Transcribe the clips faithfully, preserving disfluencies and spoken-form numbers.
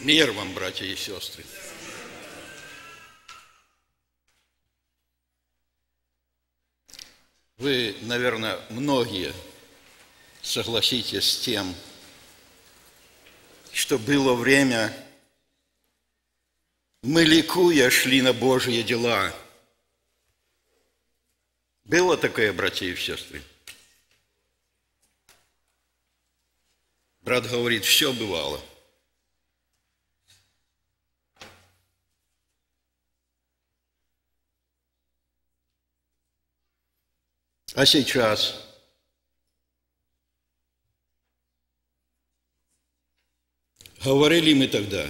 Мир вам, братья и сестры. Вы, наверное, многие согласитесь с тем, что было время, мы ликуя шли на Божьи дела. Было такое, братья и сестры? Брат говорит, все бывало. А сейчас говорили мы тогда,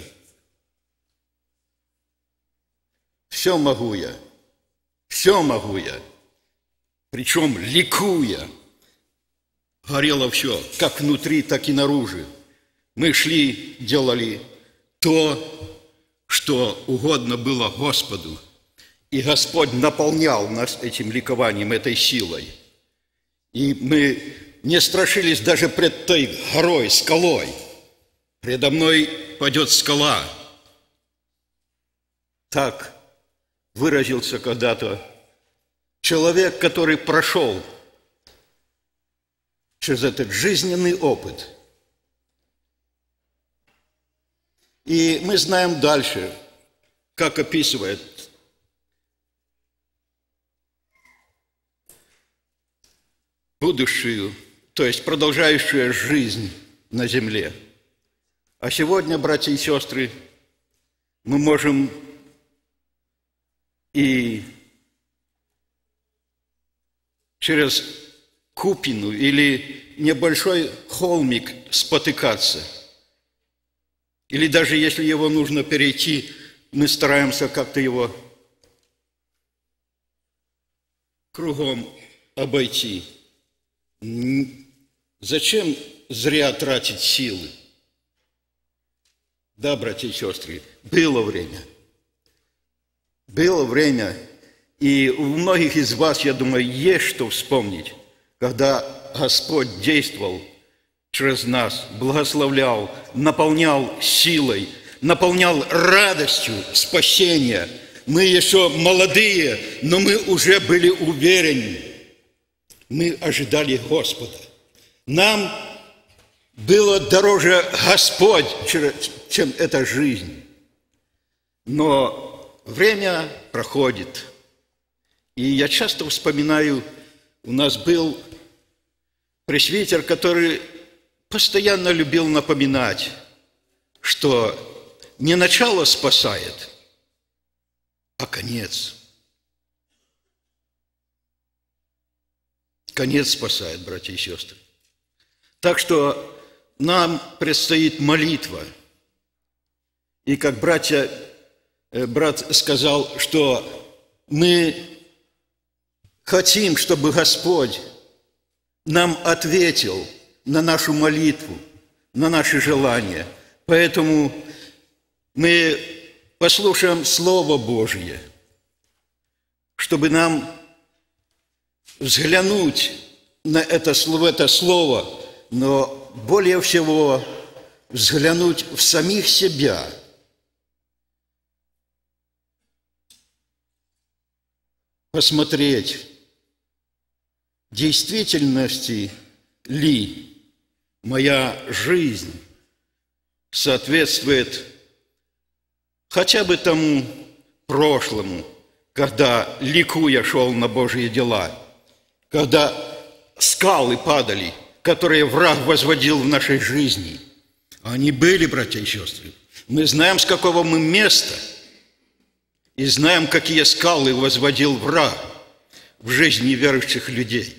все могу я, все могу я, причем ликуя, горело все, как внутри, так и наружу. Мы шли, делали то, что угодно было Господу. И Господь наполнял нас этим ликованием, этой силой. И мы не страшились даже пред той горой, скалой. Предо мной падет скала. Так выразился когда-то человек, который прошел через этот жизненный опыт. И мы знаем дальше, как описывает будущую, то есть продолжающую жизнь на земле. А сегодня, братья и сестры, мы можем и через купину или небольшой холмик спотыкаться. Или даже если его нужно перейти, мы стараемся как-то его кругом обойти. Зачем зря тратить силы? Да, братья и сестры, было время. Было время, и у многих из вас, я думаю, есть что вспомнить, когда Господь действовал через нас, благословлял, наполнял силой, наполнял радостью спасения. Мы еще молодые, но мы уже были уверены. Мы ожидали Господа. Нам было дороже Господь, чем эта жизнь. Но время проходит. И я часто вспоминаю, у нас был пресвитер, который постоянно любил напоминать, что не начало спасает, а конец. Конец спасает, братья и сестры. Так что нам предстоит молитва. И как братья, брат сказал, что мы хотим, чтобы Господь нам ответил на нашу молитву, на наши желания. Поэтому мы послушаем Слово Божье, чтобы нам взглянуть на это слово, это слово, но более всего взглянуть в самих себя. Посмотреть, в действительности ли моя жизнь соответствует хотя бы тому прошлому, когда ликуя шел на Божьи дела, когда скалы падали, которые враг возводил в нашей жизни. Они были, братья и сестры. Мы знаем, с какого мы места, и знаем, какие скалы возводил враг в жизни верующих людей.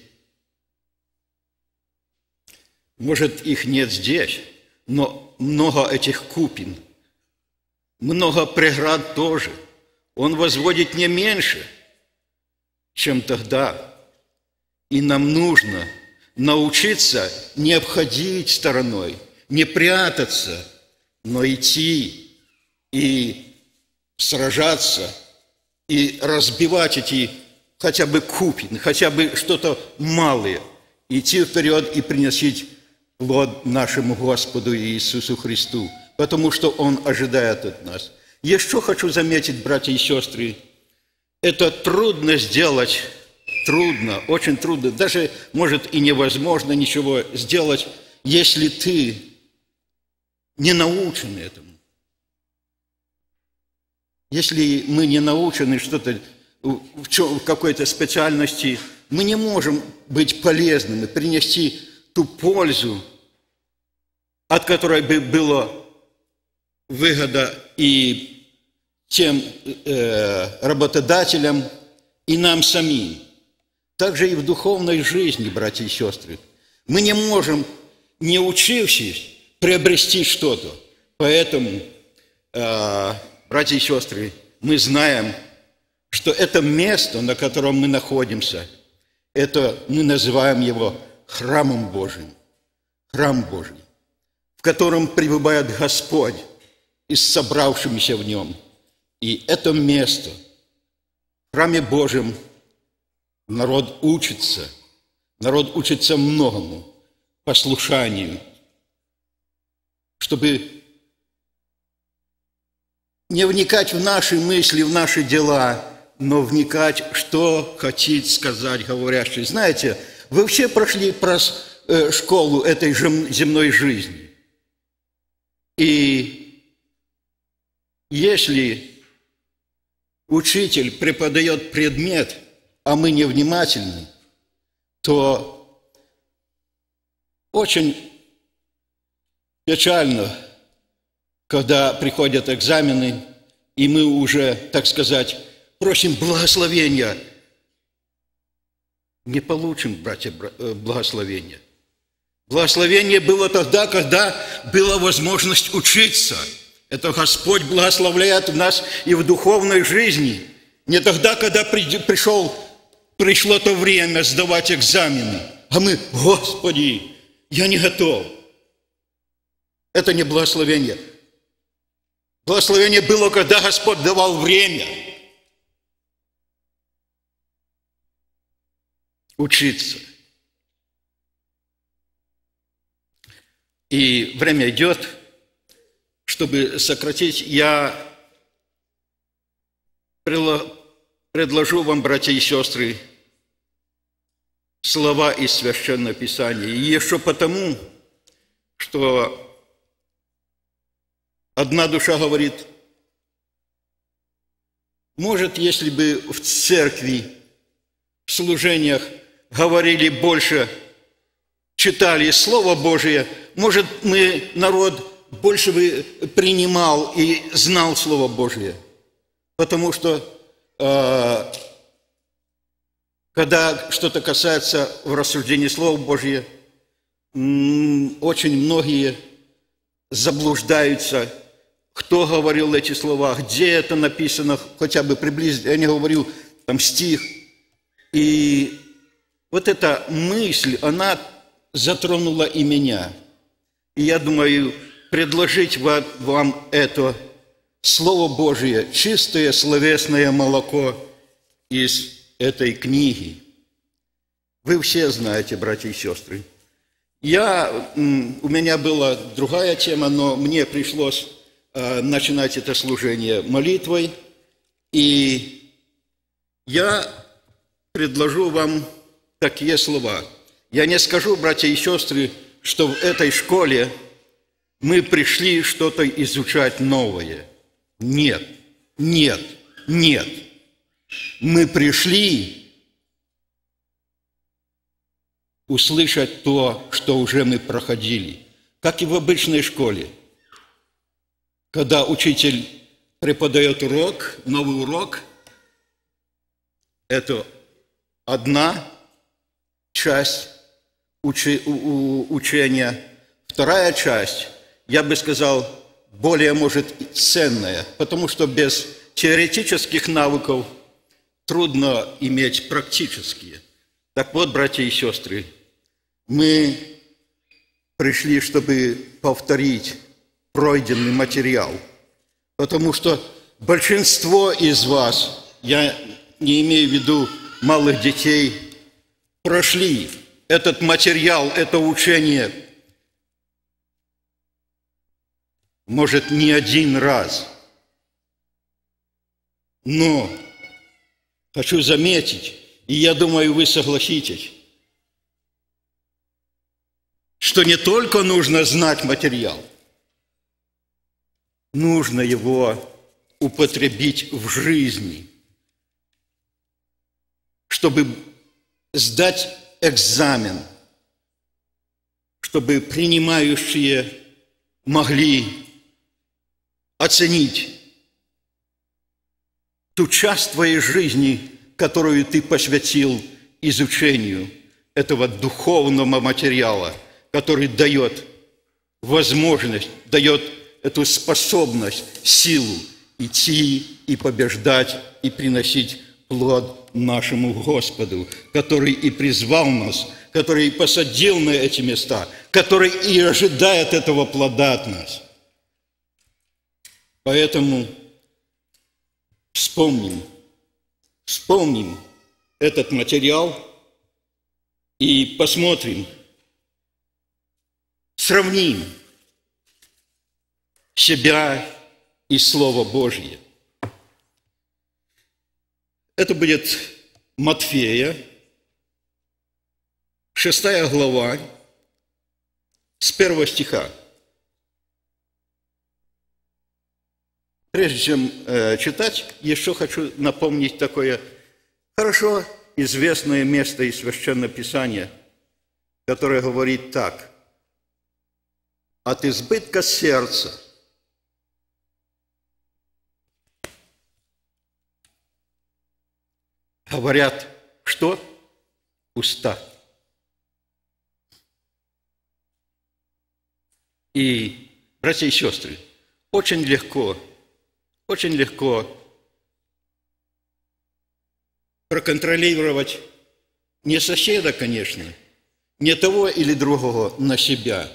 Может, их нет здесь, но много этих купин, много преград тоже. Он возводит не меньше, чем тогда. И нам нужно научиться не обходить стороной, не прятаться, но идти и сражаться, и разбивать эти хотя бы купины, хотя бы что-то малое, идти вперед и приносить плод нашему Господу Иисусу Христу. потому что Он ожидает от нас. Еще хочу заметить, братья и сестры, это трудно сделать, трудно, очень трудно, даже, может, и невозможно ничего сделать, если ты не научен этому. Если мы не научены что-то в, чем, в какой-то специальности, мы не можем быть полезными, принести ту пользу, от которой бы была выгода и тем э, работодателям, и нам самим. Также и в духовной жизни, братья и сестры. Мы не можем, не учившись, приобрести что-то. Поэтому, э, братья и сестры, мы знаем, что это место, на котором мы находимся, это мы называем его храмом Божьим. Храм Божий, в котором пребывает Господь и с собравшимися в нем. И это место, в храме Божьем, народ учится, народ учится многому, послушанию, чтобы не вникать в наши мысли, в наши дела, но вникать, что хочет сказать говорящий. Знаете, вы все прошли школу этой земной жизни. И если учитель преподает предмет, а мы невнимательны, то очень печально, когда приходят экзамены, и мы уже, так сказать, просим благословения. Не получим, братья, благословения. Благословение было тогда, когда была возможность учиться. Это Господь благословляет нас и в духовной жизни. Не тогда, когда пришел, пришло то время сдавать экзамены, а мы, Господи, я не готов. Это не благословение. Благословение было, когда Господь давал время учиться. И время идет, чтобы сократить, я предложу вам, братья и сестры, слова из Священного Писания. И еще потому, что одна душа говорит, может, если бы в церкви, в служениях говорили больше, читали Слово Божие, может, мы, народ, больше бы принимал и знал Слово Божие. Потому что, э, когда что-то касается в рассуждении Слова Божия, очень многие заблуждаются, кто говорил эти слова, где это написано, хотя бы приблизительно, я не говорю, там стих. И вот эта мысль, она затронула и меня. И я думаю, предложить вам это Слово Божие, чистое словесное молоко из этой книги. Вы все знаете, братья и сестры. Я, у меня была другая тема, но мне пришлось начинать это служение молитвой. И я предложу вам такие слова. Я не скажу, братья и сестры, что в этой школе мы пришли что-то изучать новое. Нет, нет, нет. Мы пришли услышать то, что уже мы проходили. Как и в обычной школе. Когда учитель преподает урок, новый урок, это одна часть учения. Вторая часть, я бы сказал, более, может, ценная, потому что без теоретических навыков трудно иметь практические. Так вот, братья и сестры, мы пришли, чтобы повторить пройденный материал, потому что большинство из вас, я не имею в виду малых детей, прошли этот материал, это учение может, не один раз. Но хочу заметить, и я думаю, вы согласитесь, что не только нужно знать материал, нужно его употребить в жизни, чтобы сдать экзамен, чтобы принимающие могли оценить ту часть твоей жизни, которую ты посвятил изучению этого духовного материала, который дает возможность, дает эту способность, силу идти и побеждать, и приносить плод нашему Господу, который и призвал нас, который и посадил на эти места, который и ожидает этого плода от нас. Поэтому вспомним, вспомним этот материал и посмотрим, сравним себя и Слово Божье. Это будет Матфея, шестая глава, с первого стиха. Прежде чем э, читать, еще хочу напомнить такое хорошо известное место из Священного Писания, которое говорит так: «От избытка сердца говорят, что? Уста». И, братья и сестры, очень легко, очень легко проконтролировать не соседа, конечно, не того или другого, на себя.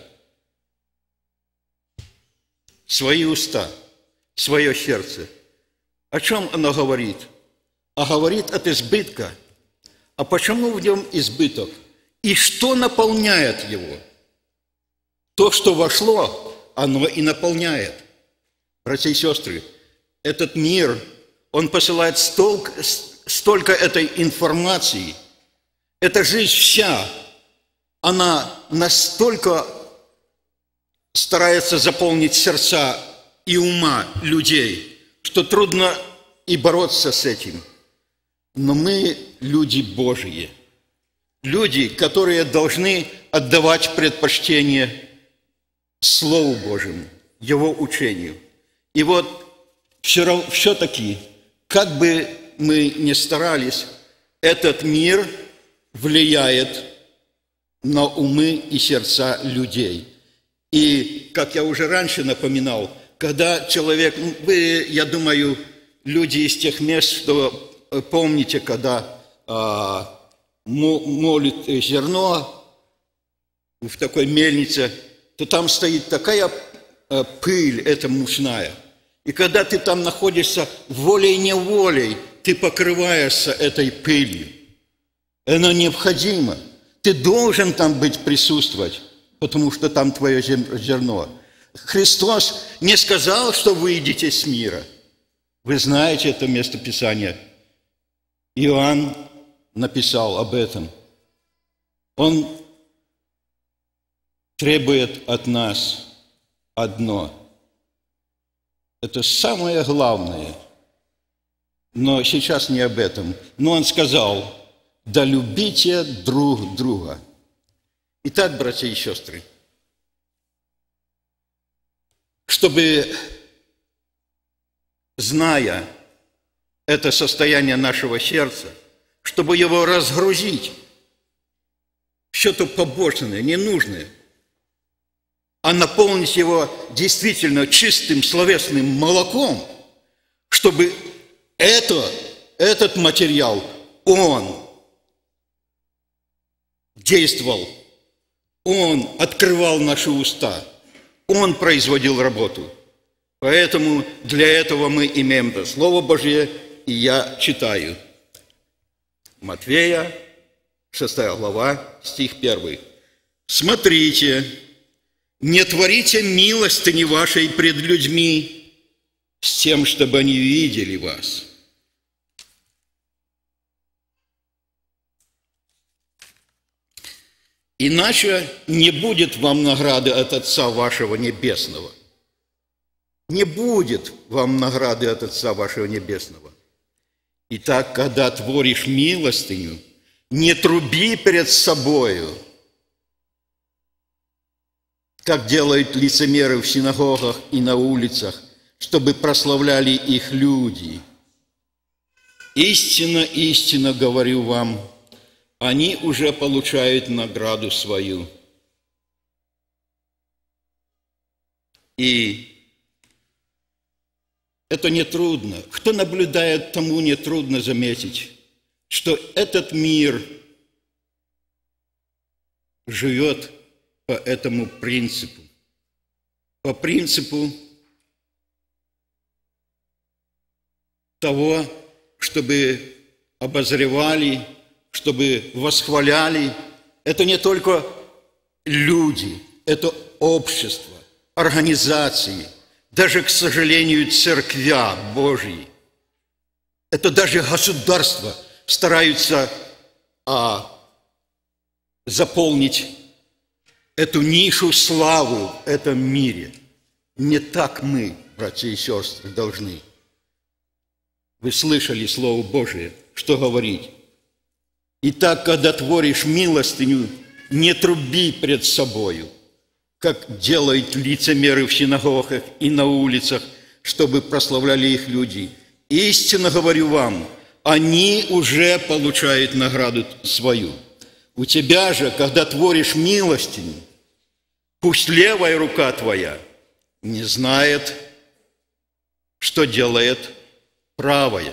Свои уста, свое сердце. О чем оно говорит? А говорит от избытка. А почему в нем избыток? И что наполняет его? То, что вошло, оно и наполняет. Братья и сестры, этот мир, он посылает столько, столько этой информации. Эта жизнь вся, она настолько старается заполнить сердца и ума людей, что трудно и бороться с этим. Но мы люди Божьи, люди, которые должны отдавать предпочтение Слову Божьему, Его учению. И вот все-таки, как бы мы ни старались, этот мир влияет на умы и сердца людей. И, как я уже раньше напоминал, когда человек, вы, я думаю, люди из тех мест, что помните, когда а, молит зерно в такой мельнице, то там стоит такая а, пыль, эта мучная. И когда ты там находишься волей-неволей, ты покрываешься этой пылью. Она необходима. Ты должен там быть, присутствовать, потому что там твое зерно. Христос не сказал, что вы идите с мира. Вы знаете это местописание. Иоанн написал об этом. Он требует от нас одно. Это самое главное. Но сейчас не об этом. Но он сказал: да любите друг друга. Итак, братья и сестры, чтобы, зная это состояние нашего сердца, чтобы его разгрузить, что-то побочное, ненужное, а наполнить его действительно чистым словесным молоком, чтобы это, этот материал, он действовал, он открывал наши уста, он производил работу. Поэтому для этого мы имеем это Слово Божье, и я читаю. Матфея, шестая глава, стих первый. «Смотрите, Не творите милостыни вашей пред людьми с тем, чтобы они видели вас. Иначе не будет вам награды от Отца вашего Небесного. Не будет вам награды от Отца вашего Небесного. Итак, когда творишь милостыню, не труби перед собою, как делают лицемеры в синагогах и на улицах, чтобы прославляли их люди. Истинно, истинно говорю вам, они уже получают награду свою. И это нетрудно. Кто наблюдает, тому нетрудно заметить, что этот мир живет по этому принципу. По принципу того, чтобы обозревали, чтобы восхваляли. Это не только люди, это общество, организации, даже, к сожалению, церквя Божьи. Это даже государства стараются а, заполнить эту нишу славы в этом мире. Не так мы, братья и сестры, должны. Вы слышали Слово Божие, что говорит? Итак, когда творишь милостыню, не труби пред собою, как делают лицемеры в синагогах и на улицах, чтобы прославляли их люди. Истинно говорю вам, они уже получают награду свою. У тебя же, когда творишь милостыню, пусть левая рука твоя не знает, что делает правая.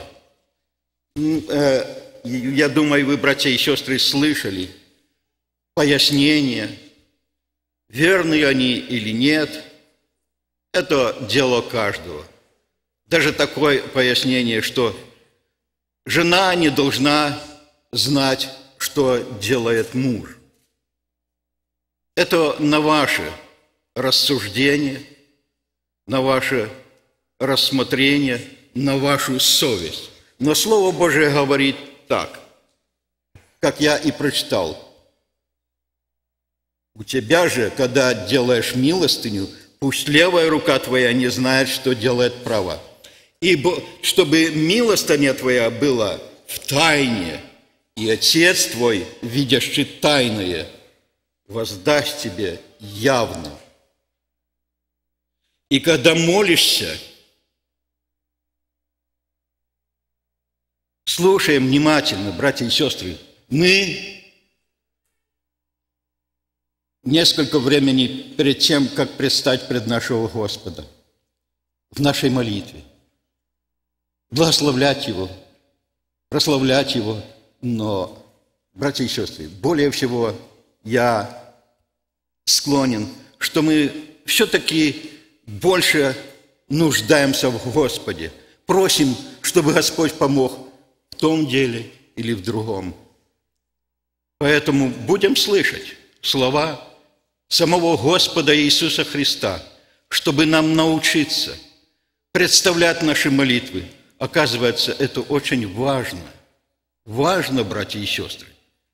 Я думаю, вы, братья и сестры, слышали пояснения, верны они или нет. Это дело каждого. Даже такое пояснение, что жена не должна знать, что делает муж. Это на ваше рассуждение, на ваше рассмотрение, на вашу совесть. Но Слово Божие говорит так, как я и прочитал. У тебя же, когда делаешь милостыню, пусть левая рука твоя не знает, что делает правая. Ибо чтобы милостыня твоя была в тайне, и Отец твой, видящий тайное, воздаст тебе явно. И когда молишься, слушаем внимательно, братья и сестры, мы несколько времени перед тем, как предстать пред нашего Господа, в нашей молитве, благословлять Его, прославлять Его, но, братья и сестры, более всего я склонен, что мы все-таки больше нуждаемся в Господе, просим, чтобы Господь помог в том деле или в другом. Поэтому будем слышать слова самого Господа Иисуса Христа, чтобы нам научиться представлять наши молитвы. Оказывается, это очень важно. Важно, братья и сестры.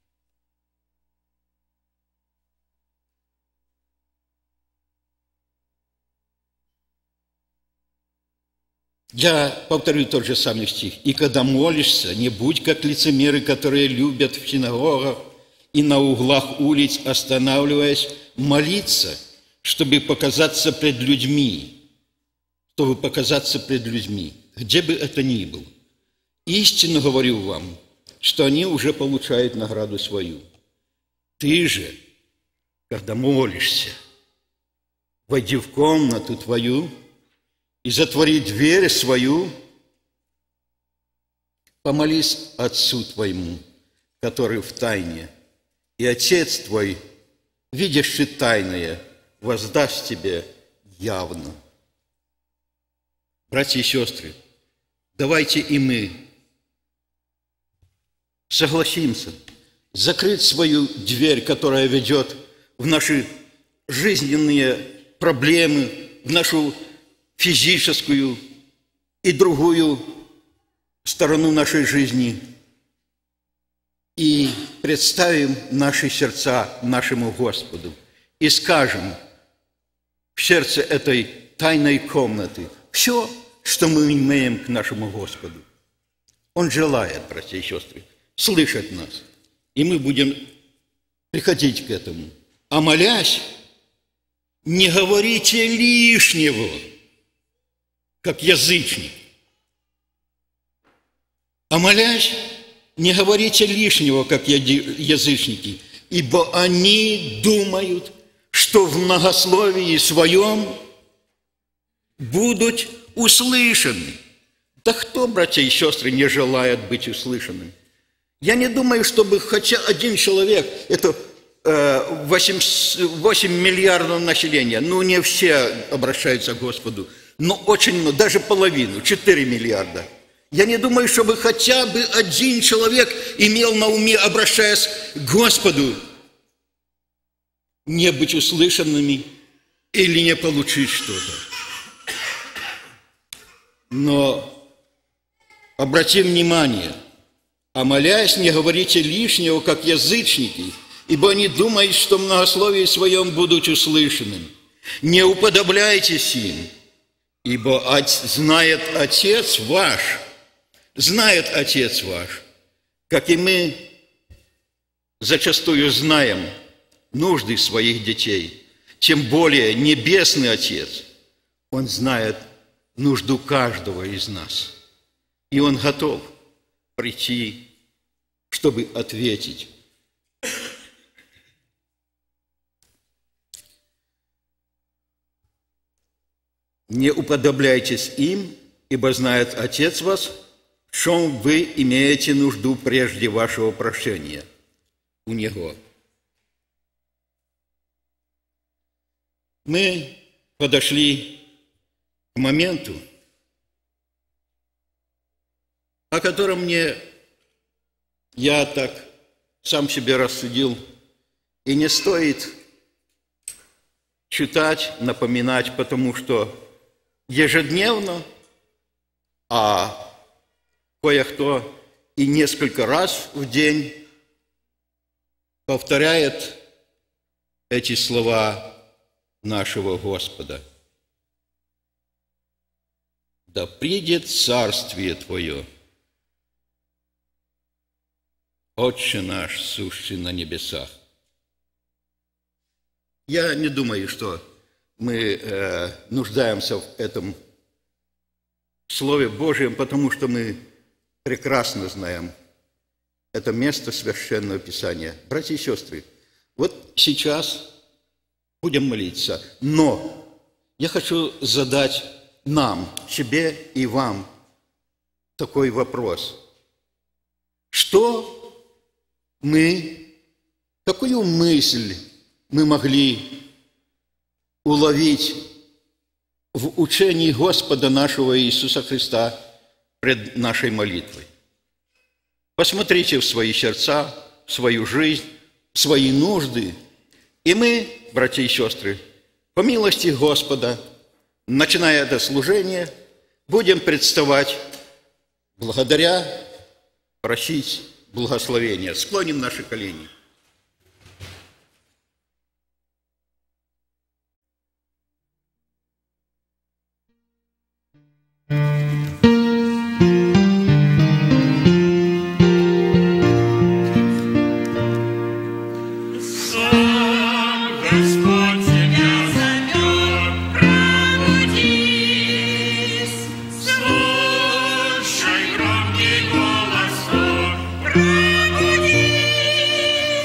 Я повторю тот же самый стих. «И когда молишься, не будь как лицемеры, которые любят в синагогах и на углах улиц, останавливаясь, молиться, чтобы показаться пред людьми». Чтобы показаться пред людьми, где бы это ни было. Истинно говорю вам, что они уже получают награду свою. Ты же, когда молишься, войди в комнату твою и затвори дверь свою, помолись Отцу твоему, который в тайне, и Отец твой, видящий тайное, воздаст тебе явно. Братья и сестры, давайте и мы согласимся закрыть свою дверь, которая ведет в наши жизненные проблемы, в нашу физическую и другую сторону нашей жизни и представим наши сердца нашему Господу и скажем в сердце этой тайной комнаты все, что мы имеем к нашему Господу. Он желает, братья и сестры, слышать нас, и мы будем приходить к этому. А молясь, не говорите лишнего, как язычник. А молясь, не говорите лишнего, как язычники, ибо они думают, что в многословии своем будут услышаны. Да кто, братья и сестры, не желает быть услышанным? Я не думаю, чтобы хотя один человек, это восемь, восемь миллиардов населения, ну не все обращаются к Господу, но очень много, даже половину, четыре миллиарда. Я не думаю, чтобы хотя бы один человек имел на уме, обращаясь к Господу, не быть услышанными или не получить что-то. Но обратим внимание, а молясь, не говорите лишнего, как язычники, ибо они думают, что в многословии своем будут услышанными. Не уподобляйтесь им, ибо знает Отец ваш, знает Отец ваш, как и мы зачастую знаем нужды своих детей, тем более Небесный Отец, Он знает нужду каждого из нас, и Он готов прийти, чтобы ответить. Не уподобляйтесь им, ибо знает Отец вас, в чем вы имеете нужду прежде вашего прошения у Него. Мы подошли к моменту, о котором мне, я так сам себе рассудил, и не стоит читать, напоминать, потому что ежедневно, а кое-кто и несколько раз в день повторяет эти слова нашего Господа. «Да придет царствие Твое, Отче наш, сущий на небесах». Я не думаю, что мы э, нуждаемся в этом Слове Божьем, потому что мы прекрасно знаем это место Священного Писания. Братья и сестры, вот сейчас будем молиться, но я хочу задать нам, себе и вам такой вопрос. Что мы, какую мысль мы могли уловить в учении Господа нашего Иисуса Христа пред нашей молитвой? Посмотрите в свои сердца, в свою жизнь, в свои нужды, и мы, братья и сестры, по милости Господа, начиная это служение, будем представать благодаря, просить благословения. Склоним наши колени. Пробудись,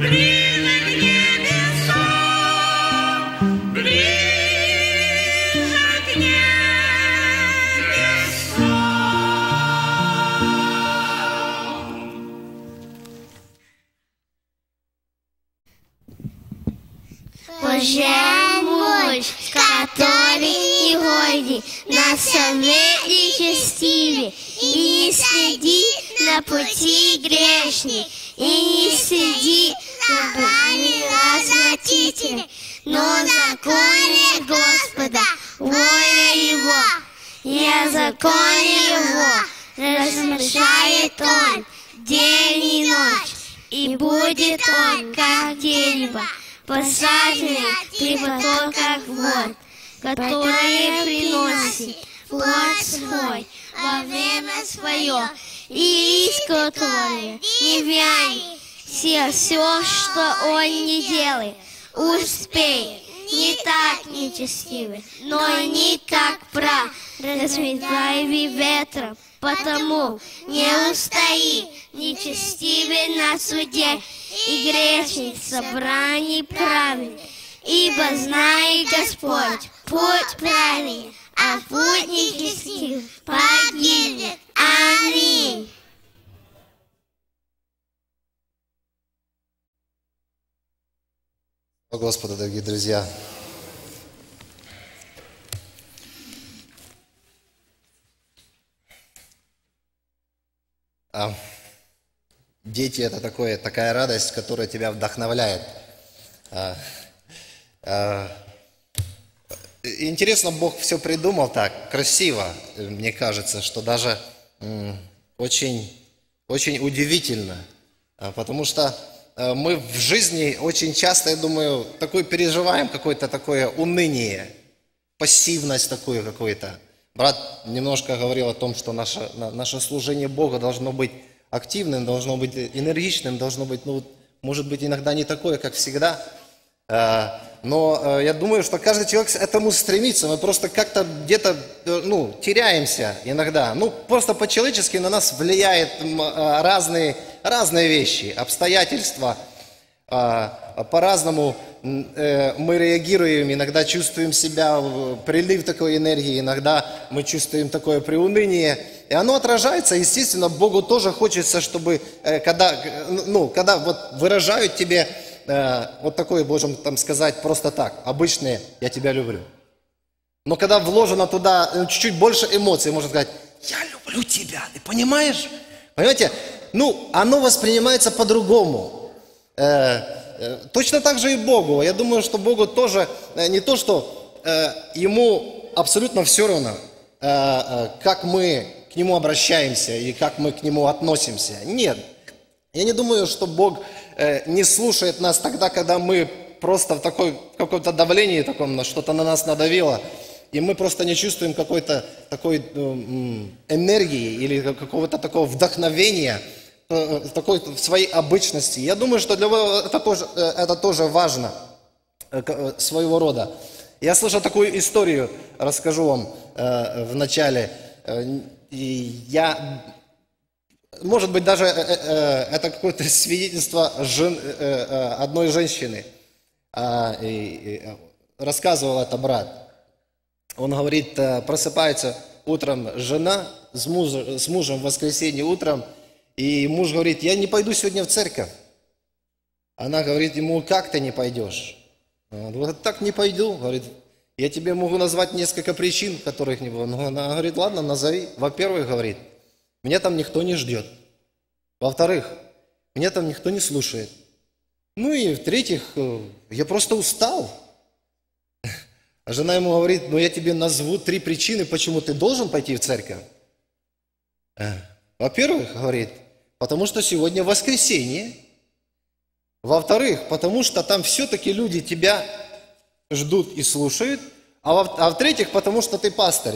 ближе к небесам, ближе к небесам. Боже мой, который не годи на сове нечестиве, и не следи на пути грешни, и не следи на брани развратителей, но законе Господа, воля Его, и о законе Его размышляет Он день и ночь, и будет Он, как дерево, посаженное при потоках вод, которое приносит плод свой во время свое, и из которое не вянет. Все, все, что он не делает, успеет. Не так нечестивый, но не так прав, разметаемый ветром, потому не устоит нечестивый на суде, и грешник в собрании праведный, ибо знает Господь путь праведный, а путь нечестивый погибнет. Аминь. О Господу, дорогие друзья. А, дети – это такое, такая радость, которая тебя вдохновляет. А, а, интересно, Бог все придумал так, красиво, мне кажется, что даже м, очень, очень удивительно, а, потому что мы в жизни очень часто, я думаю, такое переживаем, какое-то такое уныние, пассивность такую какую-то. Брат немножко говорил о том, что наше, наше служение Богу должно быть активным, должно быть энергичным, должно быть, ну, может быть, иногда не такое, как всегда. Но я думаю, что каждый человек к этому стремится. Мы просто как-то где-то, ну, теряемся иногда. Ну, просто по-человечески на нас влияют разные, разные вещи, обстоятельства. По-разному мы реагируем, иногда чувствуем себя, прилив такой энергии, иногда мы чувствуем такое приуныние. И оно отражается, естественно, Богу тоже хочется, чтобы, когда, ну, когда вот выражают тебе вот такое, можем там сказать, просто так, обычное «я тебя люблю». Но когда вложено туда чуть-чуть больше эмоций, можно сказать «я люблю тебя», ты понимаешь? Понимаете? Ну, оно воспринимается по-другому. Точно так же и Богу. Я думаю, что Богу тоже не то, что Ему абсолютно все равно, как мы к Нему обращаемся и как мы к Нему относимся. Нет. Я не думаю, что Бог не слушает нас тогда, когда мы просто в такой, каком-то давлении таком, что-то на нас надавило, и мы просто не чувствуем какой-то такой энергии или какого-то такого вдохновения, такой в своей обычности. Я думаю, что для вас это тоже, это тоже важно, своего рода. Я слышал такую историю, расскажу вам в начале. Я... Может быть, даже э, э, это какое-то свидетельство жен, э, одной женщины. А, и, и, рассказывал это брат. Он говорит, просыпается утром жена с, муж, с мужем в воскресенье утром, и муж говорит, я не пойду сегодня в церковь. Она говорит ему, как ты не пойдешь? Он говорит, так не пойду. Говорит, я тебе могу назвать несколько причин, которых не было. Но она говорит, ладно, назови. Во-первых, говорит, меня там никто не ждет. Во-вторых, меня там никто не слушает. Ну и в-третьих, я просто устал. А жена ему говорит, ну я тебе назову три причины, почему ты должен пойти в церковь. Во-первых, говорит, потому что сегодня воскресенье. Во-вторых, потому что там все-таки люди тебя ждут и слушают. А в-третьих, потому что ты пастырь.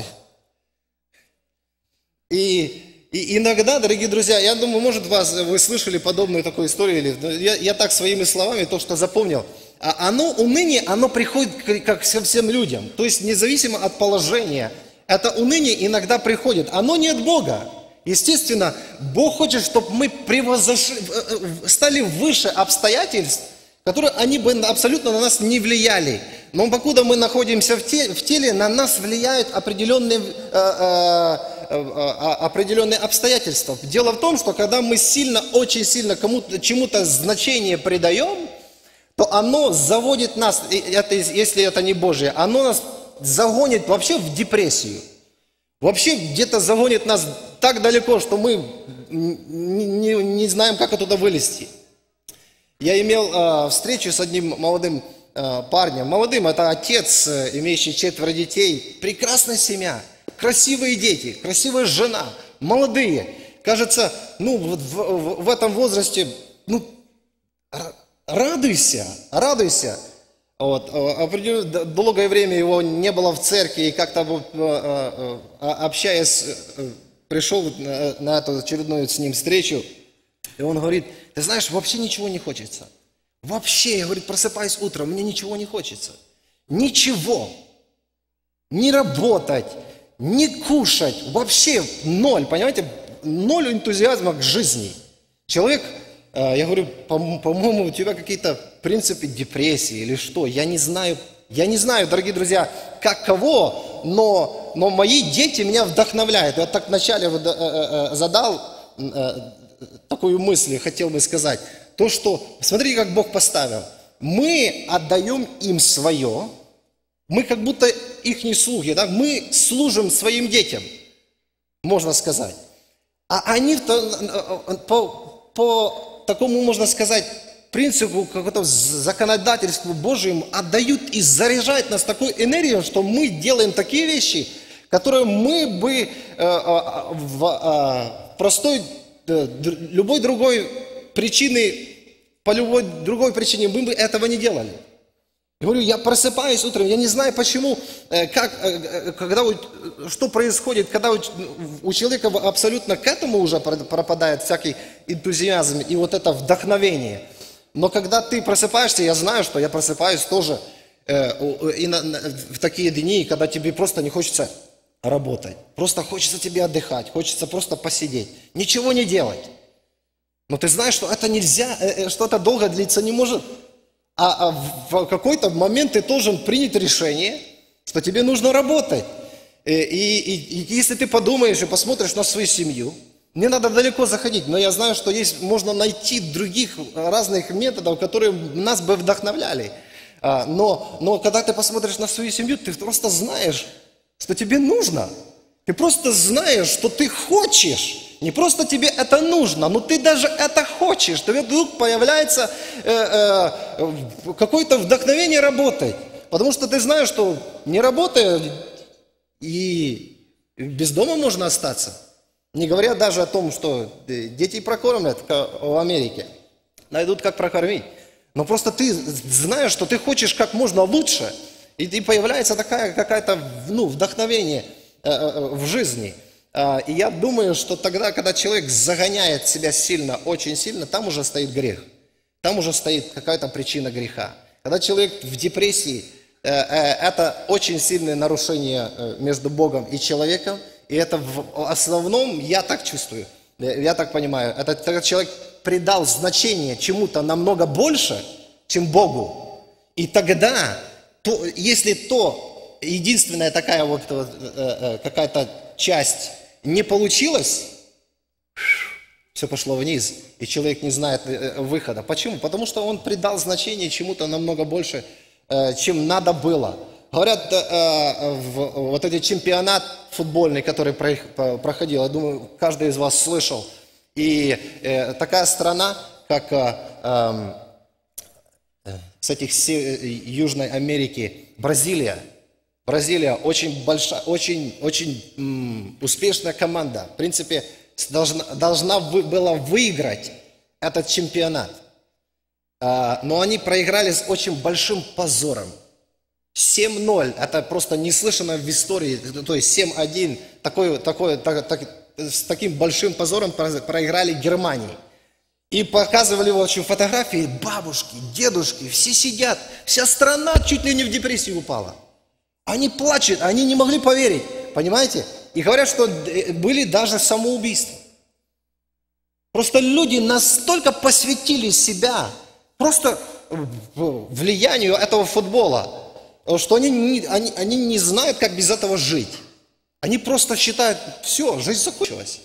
И... И иногда, дорогие друзья, я думаю, может, вас, вы слышали подобную такую историю, или я, я так своими словами, то, что запомнил. А оно, уныние, оно приходит как ко всем людям. То есть, независимо от положения, это уныние иногда приходит. Оно не от Бога. Естественно, Бог хочет, чтобы мы превозошли, стали выше обстоятельств, которые они бы абсолютно на нас не влияли. Но покуда мы находимся в теле, в теле на нас влияют определенные, э, э, э, определенные обстоятельства. Дело в том, что когда мы сильно, очень сильно кому-то, чему-то значение придаем, то оно заводит нас, это, если это не Божие, оно нас загонит вообще в депрессию. Вообще где-то загонит нас так далеко, что мы не, не, не знаем, как оттуда вылезти. Я имел э, встречу с одним молодым э, парнем. Молодым, это отец, э, имеющий четверо детей. Прекрасная семья, красивые дети, красивая жена, молодые. Кажется, ну вот в, в, в этом возрасте, ну, радуйся, радуйся. Вот, долгое время его не было в церкви, и как-то общаясь, пришел на эту очередную с ним встречу, и он говорит: ты знаешь, вообще ничего не хочется. Вообще, я, говорит, просыпаюсь утром, мне ничего не хочется. Ничего. Не работать, не кушать, вообще ноль, понимаете, ноль энтузиазма к жизни. Человек... Я говорю, по-моему, у тебя какие-то принципы депрессии или что? Я не знаю, я не знаю, дорогие друзья, как кого, но, но мои дети меня вдохновляют. Я так вначале задал такую мысль, хотел бы сказать. То, что, смотрите, как Бог поставил. Мы отдаем им свое, мы как будто их не слуги, да? Мы служим своим детям, можно сказать. А они по... по такому, можно сказать, принципу, какому-то законодательству Божьему отдают и заряжают нас такой энергией, что мы делаем такие вещи, которые мы бы э, э, в э, простой, э, любой другой причины, по любой другой причине мы бы этого не делали. Я говорю, я просыпаюсь утром, я не знаю почему, как, когда, что происходит, когда у, у человека абсолютно к этому уже пропадает всякий энтузиазм и вот это вдохновение. Но когда ты просыпаешься, я знаю, что я просыпаюсь тоже э, и на, на, в такие дни, когда тебе просто не хочется работать, просто хочется тебе отдыхать, хочется просто посидеть, ничего не делать. Но ты знаешь, что это нельзя, что это долго длиться не может. А в какой-то момент ты должен принять решение, что тебе нужно работать. И, и, и если ты подумаешь и посмотришь на свою семью, не надо далеко заходить, но я знаю, что есть, можно найти других разных методов, которые нас бы вдохновляли. Но, но когда ты посмотришь на свою семью, ты просто знаешь, что тебе нужно. Ты просто знаешь, что ты хочешь. Не просто тебе это нужно, но ты даже это хочешь. Тебе вдруг появляется э, э, какое-то вдохновение работать. Потому что ты знаешь, что не работая, и без дома можно остаться. Не говоря даже о том, что детей прокормят в Америке. Найдут, как прокормить. Но просто ты знаешь, что ты хочешь как можно лучше. И, и появляется такая какая-то, ну, вдохновение э, э, в жизни. И я думаю, что тогда, когда человек загоняет себя сильно, очень сильно, там уже стоит грех. Там уже стоит какая-то причина греха. Когда человек в депрессии, это очень сильное нарушение между Богом и человеком. И это в основном, я так чувствую, я так понимаю, это когда человек придал значение чему-то намного больше, чем Богу. И тогда, то, если то, единственная такая вот какая-то часть не получилось, все пошло вниз, и человек не знает выхода. Почему? Потому что он придал значение чему-то намного больше, чем надо было. Говорят, вот этот чемпионат футбольный, который проходил, я думаю, каждый из вас слышал, и такая страна, как с этих Южной Америки, Бразилия, Бразилия очень большая, очень, очень м, успешная команда. В принципе, должна, должна была выиграть этот чемпионат. А, но они проиграли с очень большим позором. семь ноль. Это просто неслышано в истории. То есть семь один. Такой, такой, так, так, с таким большим позором проиграли Германии. И показывали очень фотографии. Бабушки, дедушки, все сидят. Вся страна чуть ли не в депрессию упала. Они плачут, они не могли поверить, понимаете? И говорят, что были даже самоубийства. Просто люди настолько посвятили себя просто влиянию этого футбола, что они не, они, они не знают, как без этого жить. Они просто считают, все, жизнь закончилась.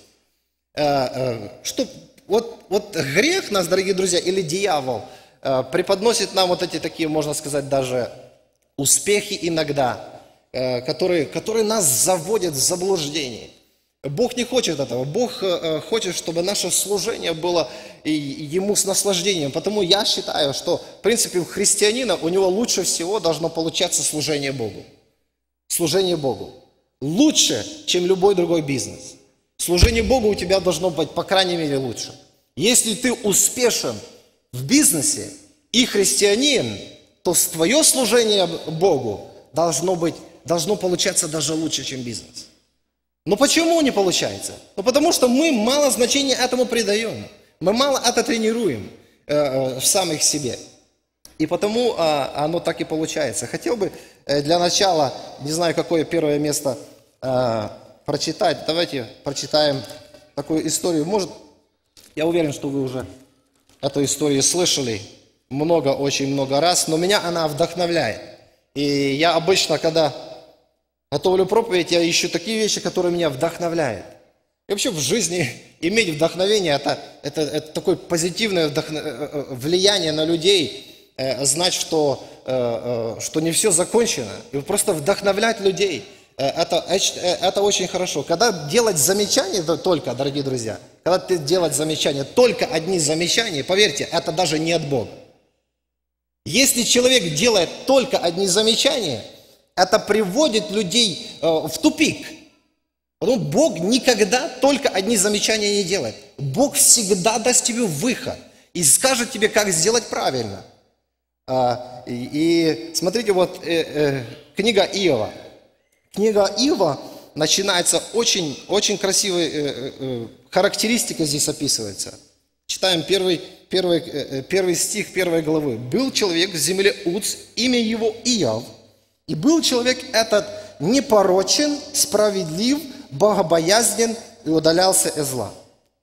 Что, вот, вот грех нас, дорогие друзья, или дьявол преподносит нам вот эти такие, можно сказать, даже успехи иногда, которые, которые нас заводят в заблуждение. Бог не хочет этого. Бог хочет, чтобы наше служение было Ему с наслаждением. Потому я считаю, что, в принципе, у христианина, у него лучше всего должно получаться служение Богу. Служение Богу. Лучше, чем любой другой бизнес. Служение Богу у тебя должно быть, по крайней мере, лучше. Если ты успешен в бизнесе и христианин, то твое служение Богу должно быть, должно получаться даже лучше, чем бизнес. Но почему не получается? Ну, потому что мы мало значения этому придаем. Мы мало это тренируем э, э, в самих себе. И потому э, оно так и получается. Хотел бы э, для начала, не знаю, какое первое место э, прочитать. Давайте прочитаем такую историю. Может, я уверен, что вы уже эту историю слышали много, очень много раз, но меня она вдохновляет. И я обычно, когда готовлю проповедь, я ищу такие вещи, которые меня вдохновляют. И вообще в жизни иметь вдохновение, это, это, это такое позитивное вдохно... влияние на людей, э, знать, что, э, э, что не все закончено, и просто вдохновлять людей. Э, это, э, это очень хорошо. Когда делать замечания только, дорогие друзья, когда ты делать замечания, только одни замечания, поверьте, это даже не от Бога. Если человек делает только одни замечания, это приводит людей э, в тупик. Потому что Бог никогда только одни замечания не делает. Бог всегда даст тебе выход и скажет тебе, как сделать правильно. А, и, и смотрите, вот э, э, книга Иова. Книга Иова начинается очень, очень красивой э, э, характеристикой здесь описывается. Читаем первый, первый, э, первый стих первой главы. «Был человек в земле Уц, имя его Иов, и был человек этот непорочен, справедлив, богобоязнен и удалялся от зла».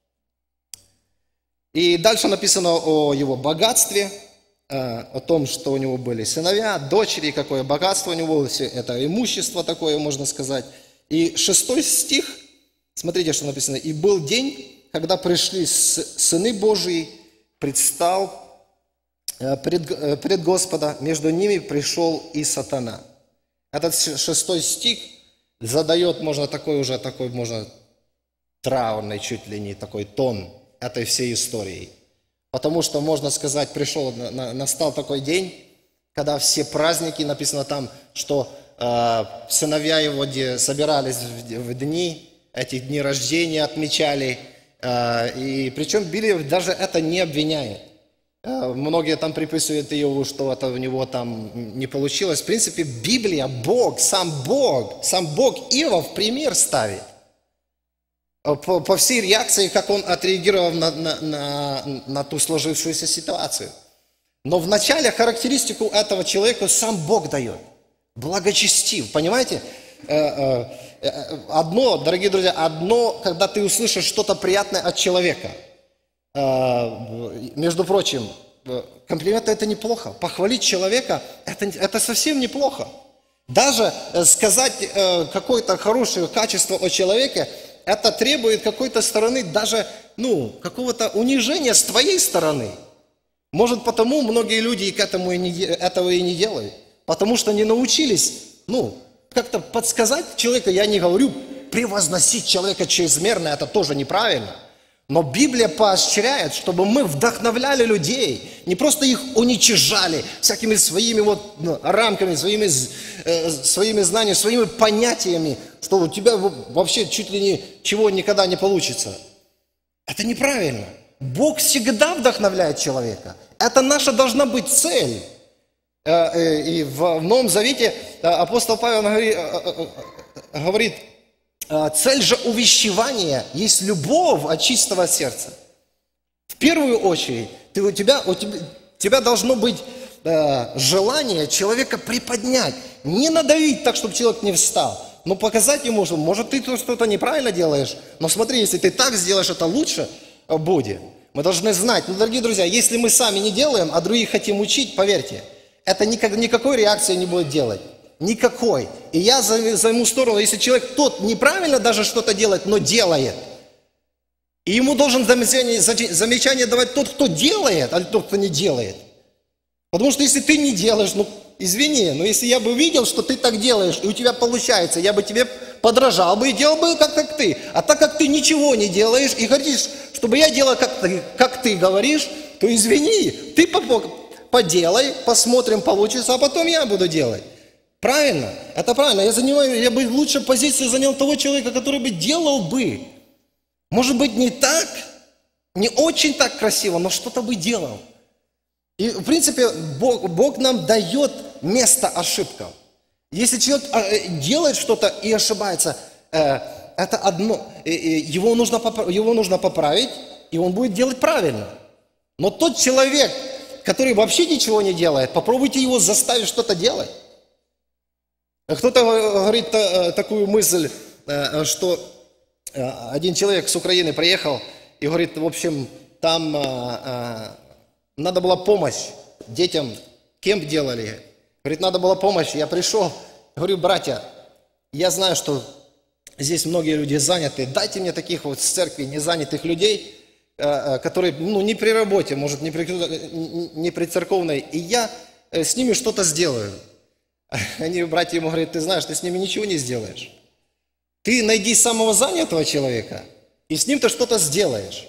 И дальше написано о его богатстве, о том, что у него были сыновья, дочери, какое богатство у него, все это имущество такое, можно сказать. И шестой стих, смотрите, что написано. «И был день, когда пришли сыны Божии, предстал пред, пред Господа, между ними пришел и сатана». Этот шестой стих задает, можно такой уже, такой, можно траурный чуть ли не такой тон этой всей истории. Потому что, можно сказать, пришел, настал такой день, когда все праздники, написано там, что э, сыновья его собирались в, в дни, эти дни рождения отмечали, э, и причем Библия даже это не обвиняет. Э, многие там приписывают Иову, что это у него там не получилось. В принципе, Библия, Бог, сам Бог, сам Бог Иова в пример ставит. По, по всей реакции, как он отреагировал на, на, на, на ту сложившуюся ситуацию. Но вначале характеристику этого человека сам Бог дает. Благочестив, понимаете? Одно, дорогие друзья, одно, когда ты услышишь что-то приятное от человека. Между прочим, комплименты это неплохо. Похвалить человека это, это совсем неплохо. Даже сказать какое-то хорошее качество о человеке, это требует какой-то стороны, даже, ну, какого-то унижения с твоей стороны. Может, потому многие люди к этому и не, этого и не делают. Потому что не научились, ну, как-то подсказать человеку, я не говорю, превозносить человека чрезмерно, это тоже неправильно. Но Библия поощряет, чтобы мы вдохновляли людей, не просто их уничижали всякими своими вот ну, рамками, своими, э, своими знаниями, своими понятиями, что у тебя вообще чуть ли ничего никогда не получится. Это неправильно. Бог всегда вдохновляет человека. Это наша должна быть цель. И в Новом Завете апостол Павел говорит, цель же увещевания есть любовь от чистого сердца. В первую очередь, ты, у, тебя, у тебя, у тебя должно быть э, желание человека приподнять, не надавить так, чтобы человек не встал, но показать ему, что может ты что-то неправильно делаешь, но смотри, если ты так сделаешь, это лучше, будет. Мы должны знать. Ну, дорогие друзья, если мы сами не делаем, а других хотим учить, поверьте, это никак, никакой реакции не будет делать. Никакой. И я займу сторону, если человек тот неправильно даже что-то делает, но делает. И ему должен замечание, замечание давать тот, кто делает, а не тот, кто не делает. Потому что если ты не делаешь, ну, извини, но если я бы видел, что ты так делаешь, и у тебя получается, я бы тебе подражал бы и делал бы как, как ты. А так как ты ничего не делаешь и хотишь, чтобы я делал, как ты, как ты говоришь, то извини, ты поделай, посмотрим, получится, а потом я буду делать. Правильно? Это правильно. Я занимаю, я бы лучше позицию занял того человека, который бы делал бы. Может быть, не так, не очень так красиво, но что-то бы делал. И, в принципе, Бог, Бог нам дает место ошибкам. Если человек делает что-то и ошибается, это одно. Его нужно, его нужно поправить, и он будет делать правильно. Но тот человек, который вообще ничего не делает, попробуйте его заставить что-то делать. Кто-то говорит такую мысль, что один человек с Украины приехал и говорит, в общем, там надо была помощь детям, кемп делали. Говорит, надо была помощь, я пришел, говорю, братья, я знаю, что здесь многие люди заняты, дайте мне таких вот с церкви незанятых людей, которые, ну, не при работе, может, не при, не при церковной, и я с ними что-то сделаю. Они, братья, ему говорят, ты знаешь, ты с ними ничего не сделаешь. Ты найди самого занятого человека, и с ним ты что-то сделаешь.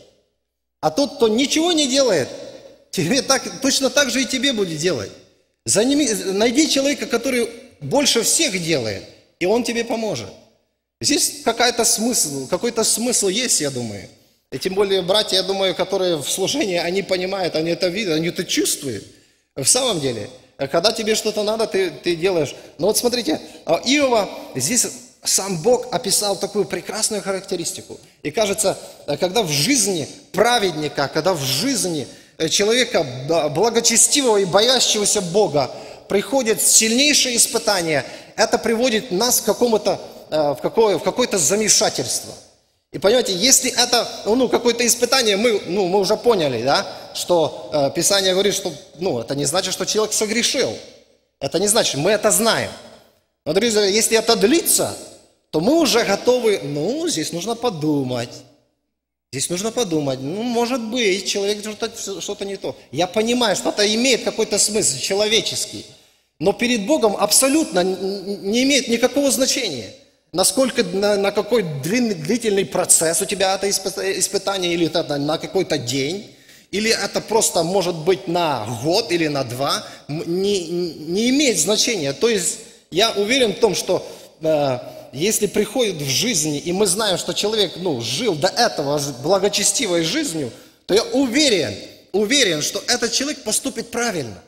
А тот, кто ничего не делает, тебе так, точно так же и тебе будет делать. Заними, найди человека, который больше всех делает, и он тебе поможет. Здесь какой-то смысл, какой-то смысл есть, я думаю. И тем более братья, я думаю, которые в служении, они понимают, они это видят, они это чувствуют. В самом деле, когда тебе что-то надо, ты, ты делаешь. Но вот смотрите, Иова, здесь сам Бог описал такую прекрасную характеристику. И кажется, когда в жизни праведника, когда в жизни человека благочестивого и боящегося Бога приходят сильнейшие испытания, это приводит нас к какому-то, в, какое, в какое-то замешательство. И понимаете, если это ну, какое-то испытание, мы, ну, мы уже поняли, да, что э, Писание говорит, что ну, это не значит, что человек согрешил. Это не значит, мы это знаем. Но, друзья, если это длится, то мы уже готовы, ну, здесь нужно подумать. Здесь нужно подумать, ну, может быть, человек что-то, что-то не то. Я понимаю, что это имеет какой-то смысл человеческий, но перед Богом абсолютно не имеет никакого значения. Насколько, на, на какой длинный, длительный процесс у тебя это испытание, или это на какой-то день, или это просто может быть на год или на два, не, не имеет значения. То есть я уверен в том, что э, если приходит в жизни, и мы знаем, что человек ну, жил до этого благочестивой жизнью, то я уверен, уверен, что этот человек поступит правильно.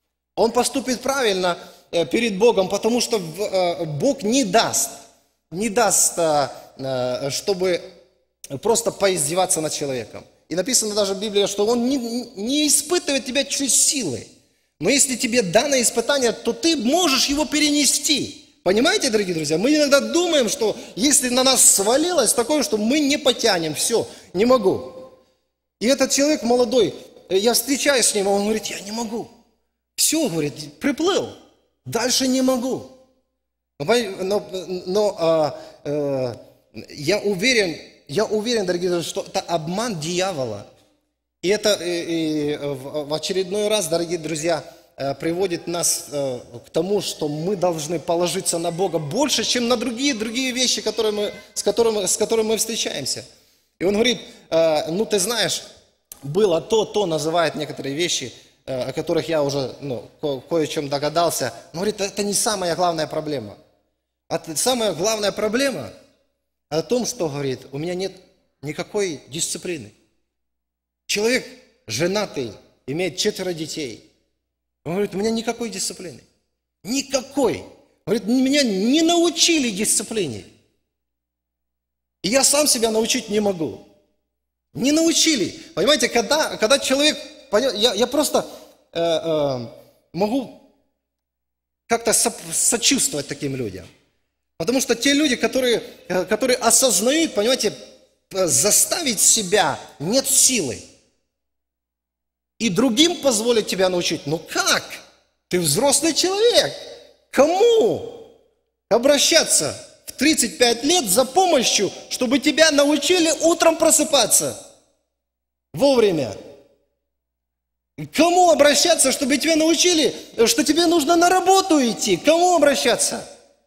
Он поступит правильно э, перед Богом, потому что э, Бог не даст, не даст, чтобы просто поиздеваться над человеком. И написано даже в Библии, что он не, не испытывает тебя через силы. Но если тебе дано испытание, то ты можешь его перенести. Понимаете, дорогие друзья? Мы иногда думаем, что если на нас свалилось такое, что мы не потянем, все, не могу. И этот человек молодой, я встречаюсь с ним, он говорит, я не могу. Все, говорит, приплыл, дальше не могу. Но, но а, а, я уверен, я уверен, дорогие друзья, что это обман дьявола. И это и, и в очередной раз, дорогие друзья, приводит нас к тому, что мы должны положиться на Бога больше, чем на другие, другие вещи, которые мы, с, которыми, с которыми мы встречаемся. И он говорит, ну ты знаешь, было то, то, называет некоторые вещи, о которых я уже ну, ко- кое о чем догадался. Но говорит, это не самая главная проблема. А самая главная проблема о том, что, говорит, у меня нет никакой дисциплины. Человек женатый, имеет четверо детей. Он говорит, у меня никакой дисциплины. Никакой. Говорит, меня не научили дисциплине. И я сам себя научить не могу. Не научили. Понимаете, когда, когда человек... Я, я просто э, э, могу как-то со, сочувствовать таким людям. Потому что те люди, которые, которые осознают, понимаете, заставить себя нет силы. И другим позволить тебя научить. Ну как? Ты взрослый человек. Кому обращаться в тридцать пять лет за помощью, чтобы тебя научили утром просыпаться вовремя? Кому обращаться, чтобы тебя научили, что тебе нужно на работу идти? Кому обращаться?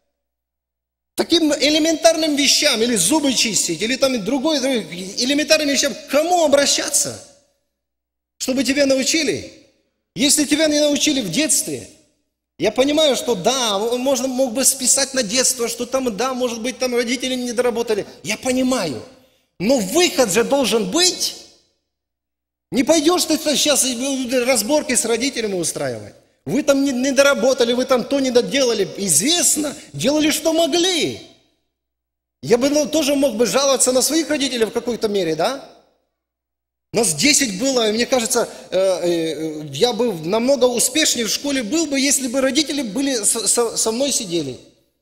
Таким элементарным вещам, или зубы чистить, или там другой, элементарным вещам. Кому обращаться, чтобы тебя научили? Если тебя не научили в детстве, я понимаю, что да, можно мог бы списать на детство, что там, да, может быть, там родители не доработали. Я понимаю. Но выход же должен быть. Не пойдешь ты сейчас разборки с родителями устраивать. Вы там не, не доработали, вы там то не доделали. Известно, делали, что могли. Я бы ну, тоже мог бы жаловаться на своих родителей в какой-то мере, да? Нас десять было, и мне кажется, э, э, я бы намного успешнее в школе был бы, если бы родители были со, со, со мной сидели.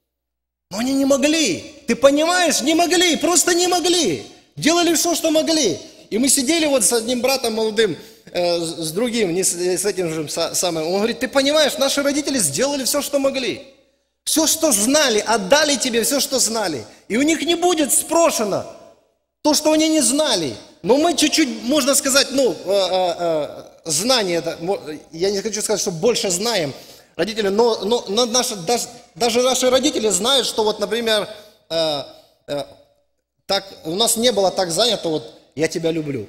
Но они не могли. Ты понимаешь, не могли, просто не могли. Делали все, что могли. И мы сидели вот с одним братом молодым, э, с другим, не с, с этим же самым. Он говорит, ты понимаешь, наши родители сделали все, что могли. Все, что знали, отдали тебе все, что знали. И у них не будет спрошено то, что они не знали. Но мы чуть-чуть, можно сказать, ну, э, э, э, знание, я не хочу сказать, что больше знаем родители, но, но, но наши, даже, даже наши родители знают, что вот, например, э, э, так, у нас не было так занято, вот, я тебя люблю.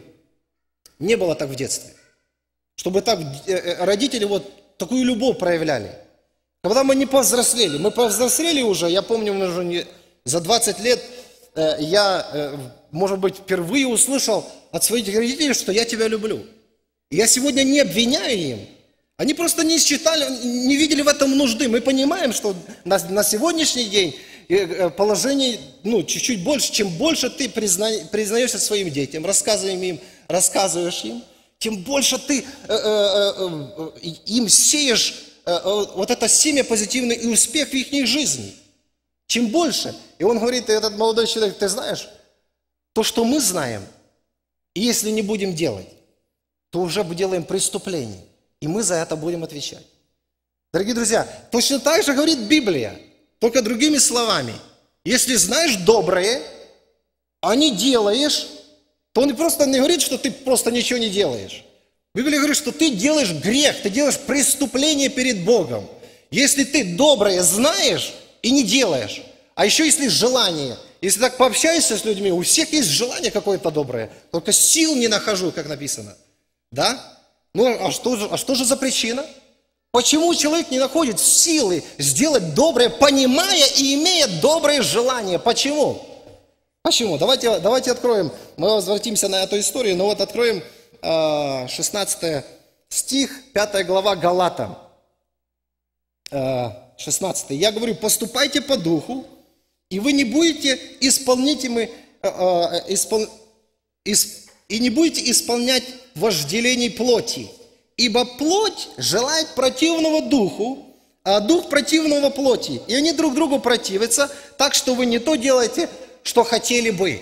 Не было так в детстве. Чтобы так родители вот такую любовь проявляли. Когда мы не повзрослели, мы повзрослели уже, я помню, уже не, за двадцать лет э, я, э, может быть, впервые услышал от своих родителей, что я тебя люблю. И я сегодня не обвиняю им. Они просто не считали, не видели в этом нужды. Мы понимаем, что на, на сегодняшний день положение, ну, чуть-чуть больше, чем больше ты призна, признаешься своим детям, рассказываешь им, рассказываешь им, тем больше ты э, э, э, им сеешь э, э, вот это семя позитивное и успех в их жизни. Чем больше. И он говорит, этот молодой человек, ты знаешь, то, что мы знаем, и если не будем делать, то уже делаем преступление, и мы за это будем отвечать. Дорогие друзья, точно так же говорит Библия. Только другими словами, если знаешь доброе, а не делаешь, то он просто не говорит, что ты просто ничего не делаешь. Библия говорит, что ты делаешь грех, ты делаешь преступление перед Богом. Если ты доброе знаешь и не делаешь, а еще если желание, если так пообщаешься с людьми, у всех есть желание какое-то доброе, только сил не нахожу, как написано. Да? Ну, а что же, а что же за причина? Почему человек не находит силы сделать доброе, понимая и имея доброе желание? Почему? Почему? Давайте, давайте откроем, мы возвратимся на эту историю, но вот откроем э, шестнадцатый стих, пятая глава Галатам. Э, шестнадцатый. Я говорю, поступайте по духу, и вы не будете исполнителями, э, э, испол, исп, и не будете исполнять вожделений плоти. Ибо плоть желает противного духу, а дух противного плоти. И они друг другу противятся, так что вы не то делаете, что хотели бы.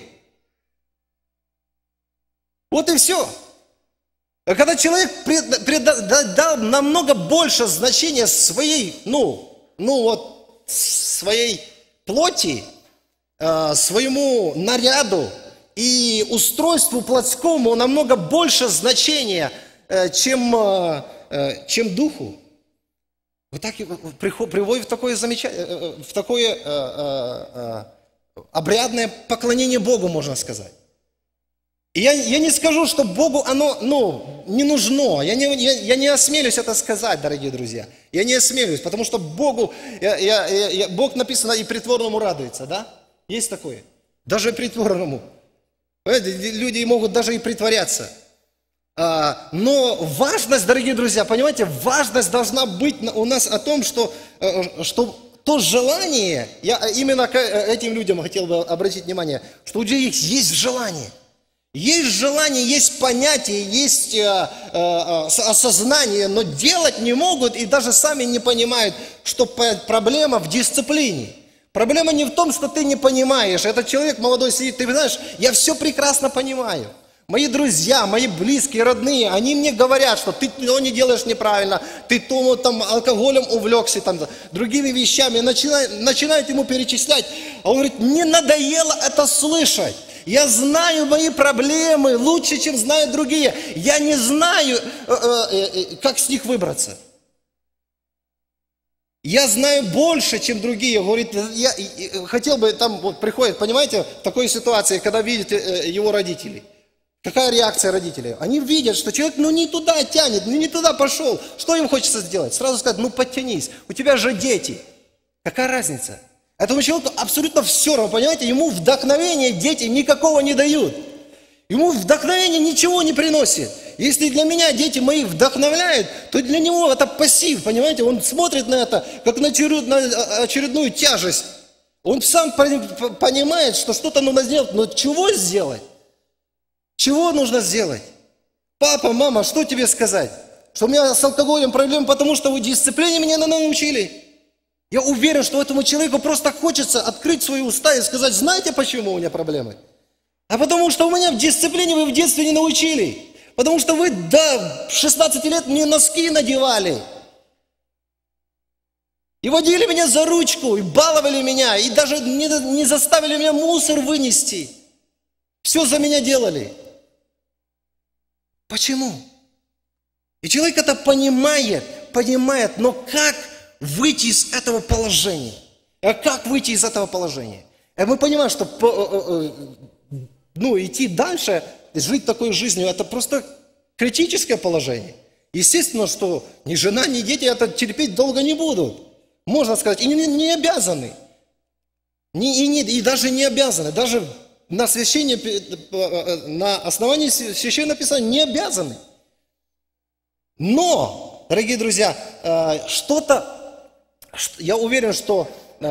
Вот и все. А когда человек дал намного больше значения своей, ну, ну вот, своей плоти, своему наряду и устройству плотскому намного больше значения, чем, чем духу. Вот так приводит в такое замечание, в такое обрядное поклонение Богу, можно сказать. И я, я не скажу, что Богу оно, ну, не нужно. Я не, я, я не осмелюсь это сказать, дорогие друзья. Я не осмелюсь, потому что Богу, я, я, я, Бог написано и притворному радуется, да? Есть такое? Даже притворному. Понимаете, люди могут даже и притворяться. Но важность, дорогие друзья, понимаете, важность должна быть у нас о том, что, что то желание, я именно к этим людям хотел бы обратить внимание, что у людей есть желание. Есть желание, есть понятие, есть осознание, но делать не могут и даже сами не понимают, что проблема в дисциплине. Проблема не в том, что ты не понимаешь. Этот человек молодой сидит, ты знаешь, я все прекрасно понимаю. Мои друзья, мои близкие, родные, они мне говорят, что ты то не делаешь неправильно, ты то там алкоголем увлекся, там, другими вещами, начинает, начинает ему перечислять. А он говорит, мне надоело это слышать. Я знаю мои проблемы лучше, чем знают другие. Я не знаю, э, э, э, как с них выбраться. Я знаю больше, чем другие. Говорит, я хотел бы, там вот приходит, понимаете, в такой ситуации, когда видите э, его родителей. Какая реакция родителей? Они видят, что человек ну не туда тянет, ну не туда пошел. Что им хочется сделать? Сразу сказать, ну подтянись, у тебя же дети. Какая разница? Этому человеку абсолютно все равно, понимаете? Ему вдохновения дети никакого не дают. Ему вдохновение ничего не приносит. Если для меня дети мои вдохновляют, то для него это пассив, понимаете? Он смотрит на это, как на очередную тяжесть. Он сам понимает, что что-то нужно сделать, но чего сделать? Чего нужно сделать? Папа, мама, что тебе сказать? Что у меня с алкоголем проблемы, потому что вы дисциплине меня научили? Я уверен, что этому человеку просто хочется открыть свои уста и сказать, знаете, почему у меня проблемы? А потому что у меня в дисциплине вы в детстве не научили. Потому что вы до шестнадцати лет мне носки надевали. И водили меня за ручку, и баловали меня, и даже не, не заставили меня мусор вынести. Все за меня делали. Почему? И человек это понимает, понимает, но как выйти из этого положения? А как выйти из этого положения? И мы понимаем, что ну, идти дальше, жить такой жизнью, это просто критическое положение. Естественно, что ни жена, ни дети это терпеть долго не будут. Можно сказать, и не, не обязаны. Не, и, не, и даже не обязаны. Даже на, священне, на основании Священного Писания не обязаны. Но, дорогие друзья, что-то, я уверен, что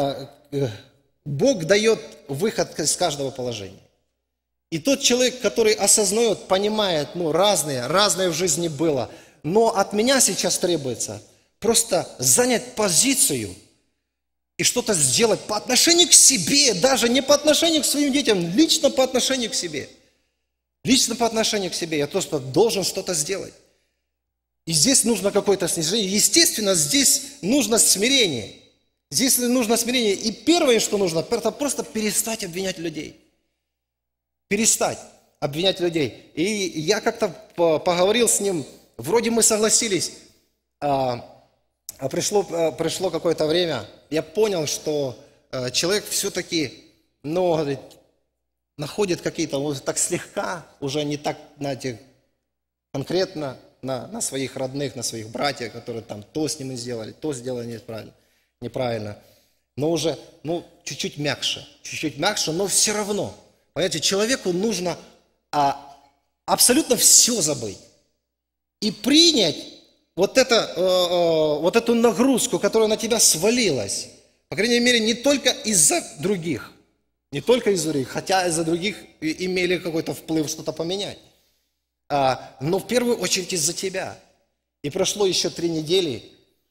Бог дает выход из каждого положения. И тот человек, который осознает, понимает, ну, разные, разное в жизни было, но от меня сейчас требуется просто занять позицию и что-то сделать по отношению к себе, даже не по отношению к своим детям, лично по отношению к себе. Лично по отношению к себе я просто должен что-то сделать. И здесь нужно какое-то снижение. Естественно, здесь нужно смирение. Здесь нужно смирение. И первое, что нужно, это просто перестать обвинять людей. Перестать обвинять людей. И я как-то поговорил с ним, вроде мы согласились, а пришло, пришло какое-то время, я понял, что человек все-таки, ну, говорит, находит какие-то, вот так слегка, уже не так, знаете, конкретно на, на своих родных, на своих братьев, которые там то с ним сделали, то сделали неправильно, неправильно. Но уже, ну, чуть-чуть мягче, чуть-чуть мягче, но все равно. Понимаете, человеку нужно а, абсолютно все забыть и принять вот, это, э, э, вот эту нагрузку, которая на тебя свалилась. По крайней мере, не только из-за других, не только из-за других, хотя из-за других имели какой-то вплыв что-то поменять, а, но в первую очередь из-за тебя. И прошло еще три недели,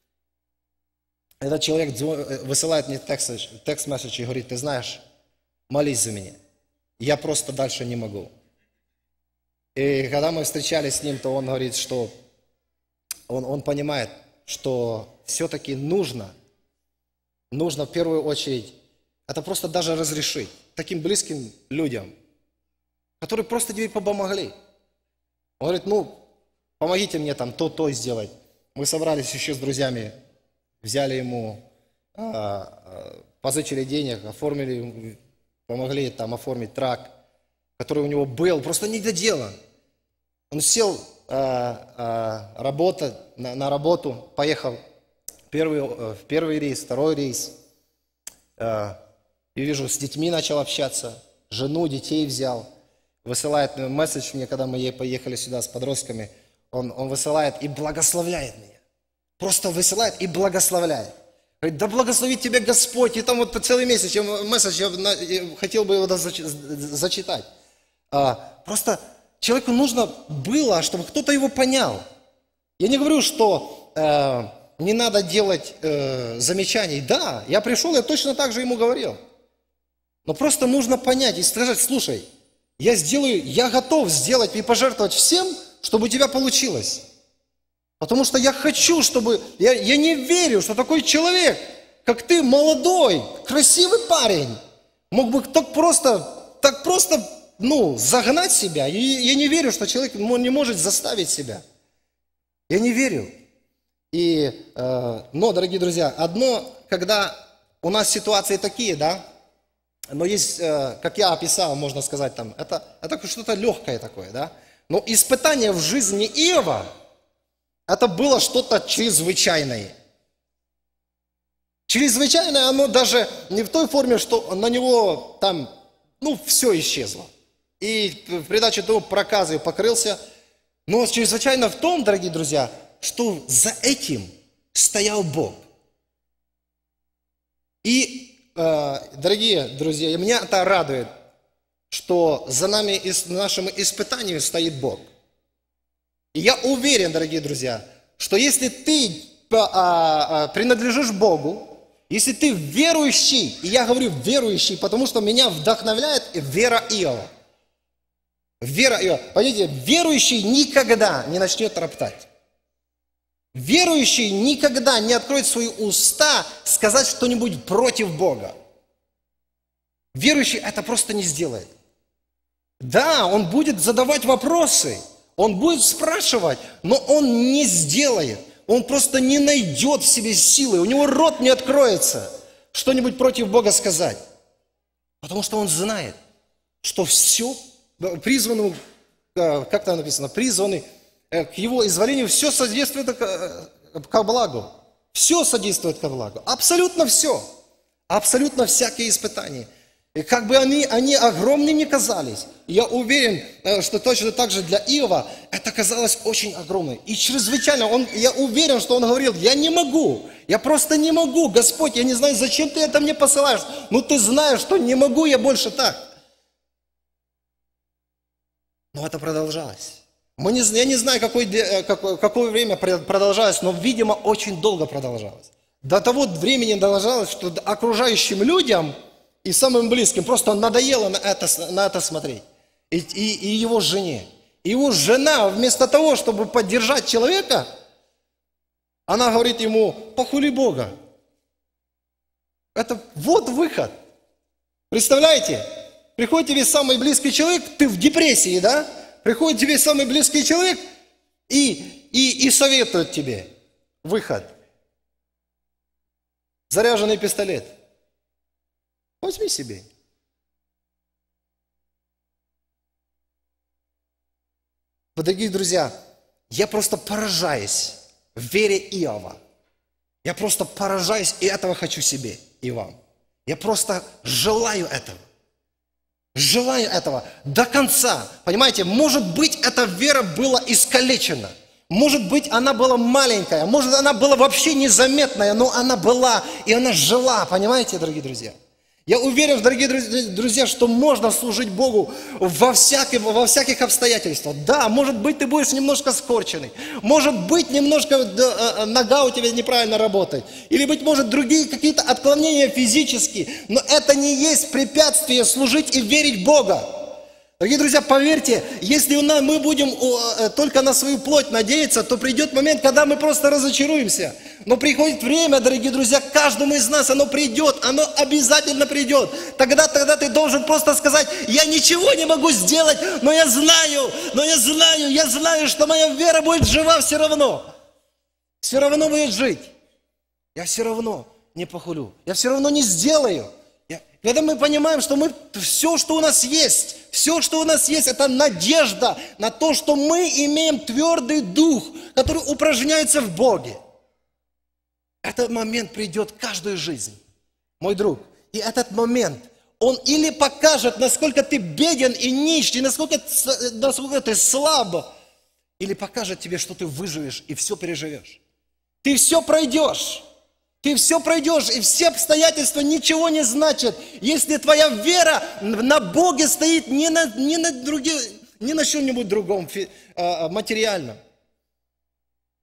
этот человек высылает мне текст-месседж и говорит, ты знаешь, молись за меня. Я просто дальше не могу. И когда мы встречались с ним, то он говорит, что он, он понимает, что все-таки нужно, нужно в первую очередь, это просто даже разрешить таким близким людям, которые просто тебе помогли. Он говорит, ну, помогите мне там то-то сделать. Мы собрались еще с друзьями, взяли ему, позычили денег, оформили, помогли там оформить трак, который у него был, просто не доделан. Он сел э, э, работать, на, на работу, поехал первый, э, в первый рейс, второй рейс. Э, я вижу, с детьми начал общаться, жену, детей взял. Высылает месседж мне, когда мы ей поехали сюда с подростками. Он, он высылает и благословляет меня. Просто высылает и благословляет. Говорит, да благословит тебя Господь. И там вот по целый месяц я, месседж, я, я хотел бы его зачитать. А, просто человеку нужно было, чтобы кто-то его понял. Я не говорю, что э, не надо делать э, замечаний. Да, я пришел, я точно так же ему говорил. Но просто нужно понять и сказать: слушай, я сделаю, я готов сделать и пожертвовать всем, чтобы у тебя получилось. Потому что я хочу, чтобы... Я, я не верю, что такой человек, как ты, молодой, красивый парень, мог бы так просто, так просто, ну, загнать себя. И я не верю, что человек не может заставить себя. Я не верю. И, э, но, дорогие друзья, одно, когда у нас ситуации такие, да, но есть, э, как я описал, можно сказать, там, это, это что-то легкое такое, да. Но испытание в жизни Иова, это было что-то чрезвычайное. Чрезвычайное оно даже не в той форме, что на него там, ну, все исчезло. И в придачу того проказы покрылся. Но чрезвычайно в том, дорогие друзья, что за этим стоял Бог. И, э, дорогие друзья, меня это радует, что за нами, нашим испытанием стоит Бог. И я уверен, дорогие друзья, что если ты а, а, принадлежишь Богу, если ты верующий, и я говорю верующий, потому что меня вдохновляет вера Иова. Вера Иова. Понимаете, верующий никогда не начнет роптать. Верующий никогда не откроет свои уста сказать что-нибудь против Бога. Верующий это просто не сделает. Да, он будет задавать вопросы, он будет спрашивать, но он не сделает. Он просто не найдет в себе силы, у него рот не откроется что-нибудь против Бога сказать. Потому что он знает, что все призвано, как там написано, призваны к его изволению, все содействует ко благу. Все содействует ко благу. Абсолютно все. Абсолютно всякие испытания. И как бы они, они огромными не казались, я уверен, что точно так же для Иова это казалось очень огромным. И чрезвычайно, он, я уверен, что он говорил: я не могу, я просто не могу, Господь, я не знаю, зачем ты это мне посылаешь. Ну ты знаешь, что не могу я больше так. Но это продолжалось. Мы не, я не знаю, какое, какое, какое время продолжалось, но, видимо, очень долго продолжалось. До того времени продолжалось, что окружающим людям и самым близким просто надоело на это, на это смотреть. И, и, и его жене. И его жена, вместо того, чтобы поддержать человека, она говорит ему: похули Бога. Это вот выход. Представляете? Приходит тебе самый близкий человек, ты в депрессии, да? Приходит тебе самый близкий человек и, и, и советует тебе выход. Заряженный пистолет. Возьми себе. Дорогие друзья, я просто поражаюсь в вере Иова. Я просто поражаюсь, и этого хочу себе и вам. Я просто желаю этого. Желаю этого до конца. Понимаете, может быть, эта вера была искалечена. Может быть, она была маленькая. Может, она была вообще незаметная, но она была, и она жила. Понимаете, дорогие друзья? Я уверен, дорогие друзья, что можно служить Богу во всяких, во всяких обстоятельствах. Да, может быть, ты будешь немножко скорченный. Может быть, немножко нога у тебя неправильно работает. Или, быть может, другие какие-то отклонения физические. Но это не есть препятствие служить и верить в Бога. Дорогие друзья, поверьте, если мы будем только на свою плоть надеяться, то придет момент, когда мы просто разочаруемся. Но приходит время, дорогие друзья, каждому из нас оно придет, оно обязательно придет. Тогда, тогда ты должен просто сказать: я ничего не могу сделать, но я знаю, но я знаю, я знаю, что моя вера будет жива все равно. Все равно будет жить. Я все равно не похулю, я все равно не сделаю. Когда мы понимаем, что мы, все, что у нас есть, все, что у нас есть, это надежда на то, что мы имеем твердый дух, который упражняется в Боге. Этот момент придет в каждую жизнь, мой друг. И этот момент, он или покажет, насколько ты беден и нищий, насколько, насколько ты слаб, или покажет тебе, что ты выживешь и все переживешь. Ты все пройдешь. Ты все пройдешь, и все обстоятельства ничего не значат, если твоя вера на Боге стоит не на, не на, други, не на чем-нибудь другом, материальном.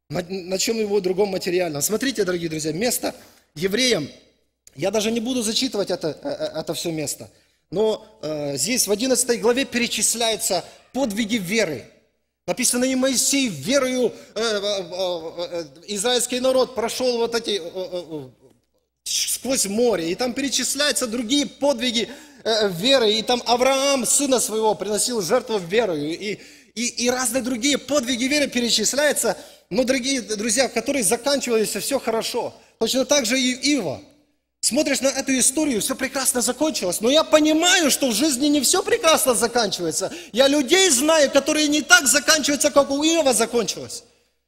На, на чем-нибудь другом материальном. Смотрите, дорогие друзья, место евреям, я даже не буду зачитывать это, это все место, но э, здесь в одиннадцатой главе перечисляются подвиги веры. Написано, и Моисей верою, э, э, э, израильский народ прошел вот эти, э, э, сквозь море, и там перечисляются другие подвиги э, веры, и там Авраам, сына своего, приносил жертву верою, и, и, и разные другие подвиги веры перечисляются, но, дорогие друзья, в которых заканчивались все хорошо. Точно так же и Иова. Смотришь на эту историю, все прекрасно закончилось. Но я понимаю, что в жизни не все прекрасно заканчивается. Я людей знаю, которые не так заканчиваются, как у Иова закончилось.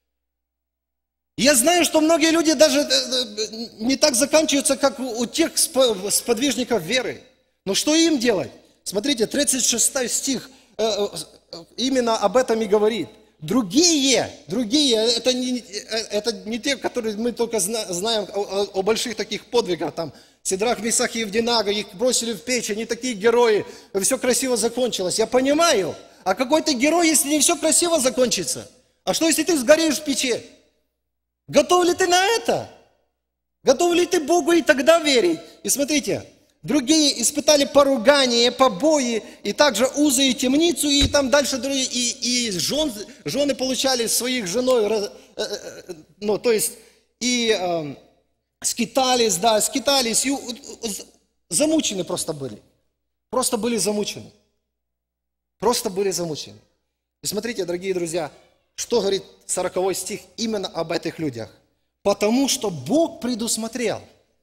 Я знаю, что многие люди даже не так заканчиваются, как у тех сподвижников веры. Но что им делать? Смотрите, тридцать шестой стих именно об этом и говорит. Другие, другие, это не, это не те, которые мы только знаем о, о больших таких подвигах, там, Сидрах, Месах и Евдинага, их бросили в печь, они такие герои, все красиво закончилось. Я понимаю, а какой ты герой, если не все красиво закончится? А что, если ты сгоришь в печи? Готов ли ты на это? Готов ли ты Богу и тогда верить? И смотрите, другие испытали поругание, побои, и также узы и темницу, и там дальше другие, и, и жен, жены получали своих женой, ну, то есть, и э, скитались, да, скитались, и замучены просто были. Просто были замучены. Просто были замучены. И смотрите, дорогие друзья, что говорит сороковой стих именно об этих людях. Потому что Бог предусмотрел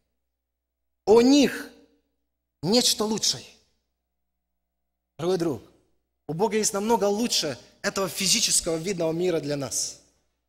о них нечто лучшее. Дорогой друг, у Бога есть намного лучше этого физического видного мира для нас.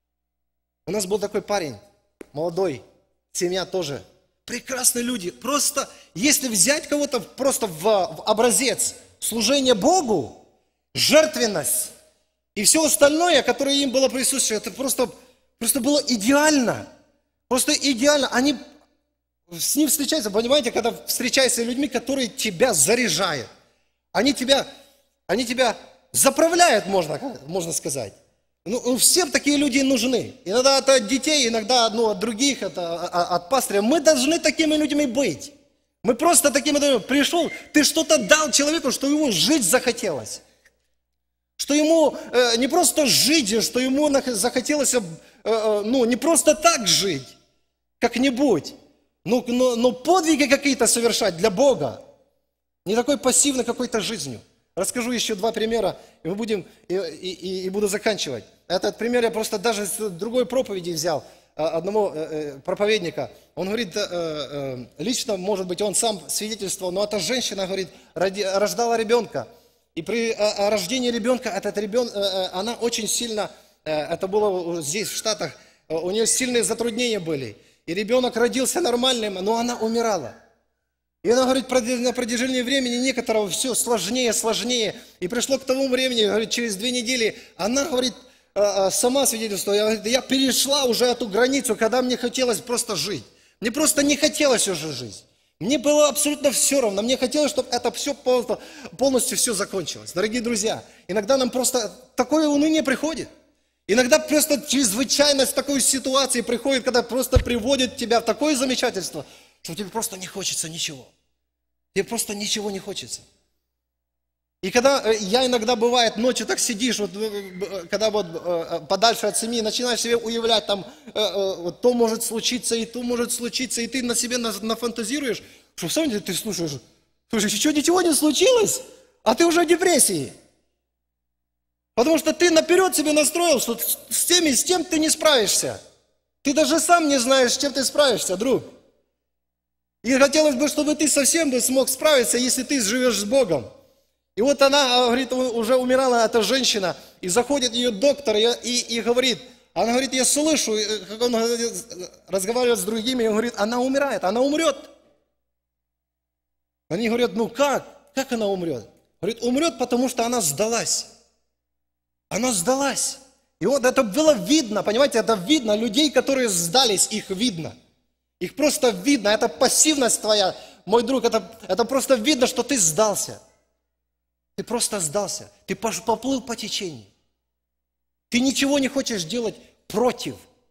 У нас был такой парень, молодой, семья тоже. Прекрасные люди. Просто, если взять кого-то просто в, в образец служения Богу, жертвенность и все остальное, которое им было присуще, это просто, просто было идеально. Просто идеально. Они с ним встречаются, понимаете, когда встречаешься с людьми, которые тебя заряжают. Они тебя, они тебя заправляют, можно, можно сказать. Ну, всем такие люди нужны. Иногда это от детей, иногда ну, от других, это от пастыря. Мы должны такими людьми быть. Мы просто такими людьми. Пришел, ты что-то дал человеку, что ему жить захотелось. Что ему э, не просто жить, что ему захотелось э, э, ну, не просто так жить, как-нибудь. Но, но, но подвиги какие-то совершать для Бога. Не такой пассивной какой-то жизнью. Расскажу еще два примера, и мы будем, и, и, и буду заканчивать. Этот пример я просто даже с другой проповеди взял, одного проповедника. Он говорит, лично, может быть, он сам свидетельствовал, но эта женщина, говорит, рождала ребенка. И при рождении ребенка, этот ребенок, она очень сильно, это было здесь, в Штатах, у нее сильные затруднения были. И ребенок родился нормальным, но она умирала. И она говорит, на протяжении времени некоторого все сложнее, сложнее. И пришло к тому времени, говорит, через две недели, она, говорит, сама свидетельствовала, я перешла уже эту границу, когда мне хотелось просто жить. Мне просто не хотелось уже жить. Мне было абсолютно все равно. Мне хотелось, чтобы это все полностью все закончилось. Дорогие друзья, иногда нам просто такое уныние приходит. Иногда просто чрезвычайность такой ситуации приходит, когда просто приводит тебя в такое замешательство, что тебе просто не хочется ничего. Тебе просто ничего не хочется. И когда я иногда, бывает, ночью так сидишь, вот, когда вот подальше от семьи, начинаешь себе уявлять, там, то может случиться, и то может случиться, и ты на себе нафантазируешь, что в самом деле ты слушаешь, слушай, еще ничего не случилось, а ты уже в депрессии. Потому что ты наперед себе настроил, что с тем и с тем ты не справишься. Ты даже сам не знаешь, с чем ты справишься, друг. И хотелось бы, чтобы ты совсем бы смог справиться, если ты живешь с Богом. И вот она, говорит, уже умирала эта женщина, и заходит ее доктор и, и, и говорит, она говорит, я слышу, как он разговаривает с другими, и говорит, она умирает, она умрет. Они говорят, ну как? Как она умрет? Говорит, умрет, потому что она сдалась. Она сдалась. И вот это было видно, понимаете, это видно, людей, которые сдались, их видно. Их просто видно, это пассивность твоя, мой друг, это, это просто видно, что ты сдался. Ты просто сдался, ты поплыл по течению. Ты ничего не хочешь делать против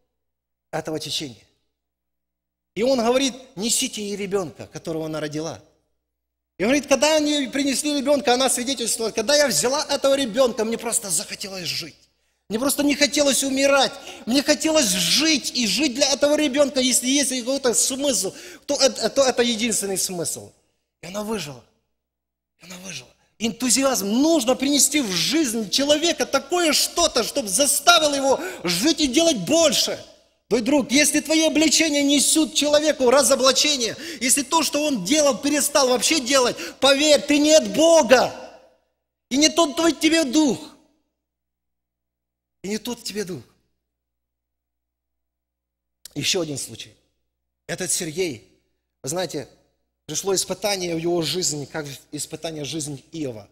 этого течения. И он говорит, несите ей ребенка, которого она родила. И он говорит, когда они принесли ребенка, она свидетельствовала, когда я взяла этого ребенка, мне просто захотелось жить. Мне просто не хотелось умирать. Мне хотелось жить и жить для этого ребенка. Если есть какой-то смысл, то это, то это единственный смысл. И она выжила. И она выжила. Энтузиазм. Нужно принести в жизнь человека такое что-то, чтобы заставило его жить и делать больше. Мой друг, если твои обличения несут человеку разоблачение, если то, что он делал, перестал вообще делать, поверь, ты не от Бога. И не тот твой тебе дух. И не тот тебе дух. Еще один случай. Этот Сергей, вы знаете, пришло испытание в его жизни, как испытание в жизни Иова.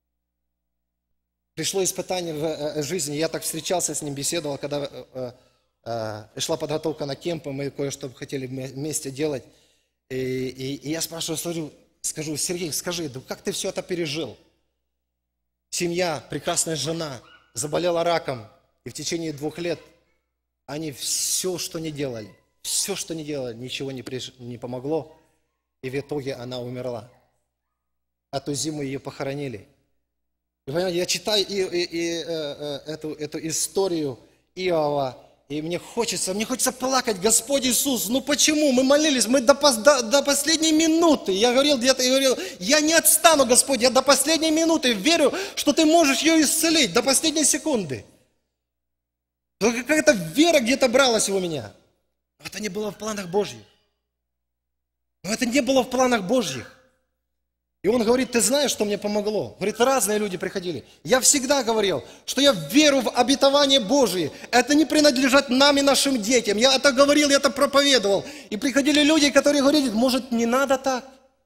Пришло испытание в жизни, я так встречался с ним, беседовал, когда шла подготовка на кемпы, мы кое-что хотели вместе делать. И, и, и я спрашиваю, скажу, скажу, Сергей, скажи, да как ты все это пережил? Семья, прекрасная жена, заболела раком, и в течение двух лет они все, что не делали, все, что не делали, ничего не, приш... не помогло, и в итоге она умерла. А ту зиму ее похоронили. И, понимаете, я читаю и, и, и, э, э, эту, эту историю Иова, и мне хочется, мне хочется плакать, Господь Иисус, ну почему? Мы молились, мы до, до, до последней минуты. Я говорил где-то, я говорил, я не отстану, Господь, я до последней минуты верю, что Ты можешь ее исцелить, до последней секунды. Какая-то вера где-то бралась у меня. Но это не было в планах Божьих. Но это не было в планах Божьих. И он говорит, ты знаешь, что мне помогло? Говорит, разные люди приходили. Я всегда говорил, что я верю в обетование Божие. Это не принадлежит нам и нашим детям. Я это говорил, я это проповедовал. И приходили люди, которые говорили, может, не надо так?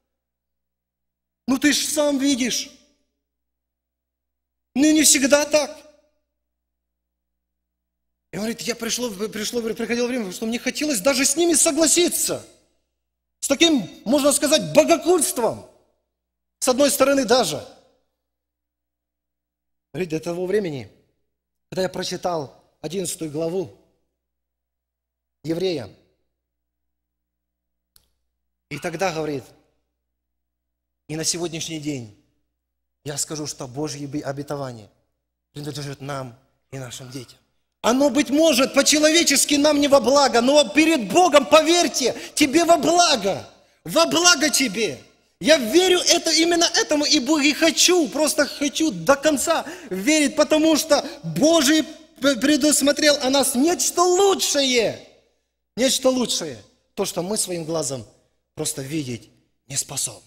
Ну ты ж сам видишь. Ну не всегда так. И он говорит, я пришло, пришло, приходило время, что мне хотелось даже с ними согласиться. С таким, можно сказать, богохульством. С одной стороны даже. Говорит, до того времени, когда я прочитал одиннадцатую главу Евреям, и тогда, говорит, и на сегодняшний день я скажу, что Божье обетование принадлежит нам и нашим детям. Оно, быть может, по-человечески нам не во благо, но перед Богом, поверьте, тебе во благо. Во благо тебе. Я верю это, именно этому и Бог и хочу, просто хочу до конца верить, потому что Божий предусмотрел о нас нечто лучшее. Нечто лучшее. То, что мы своим глазом просто видеть не способны.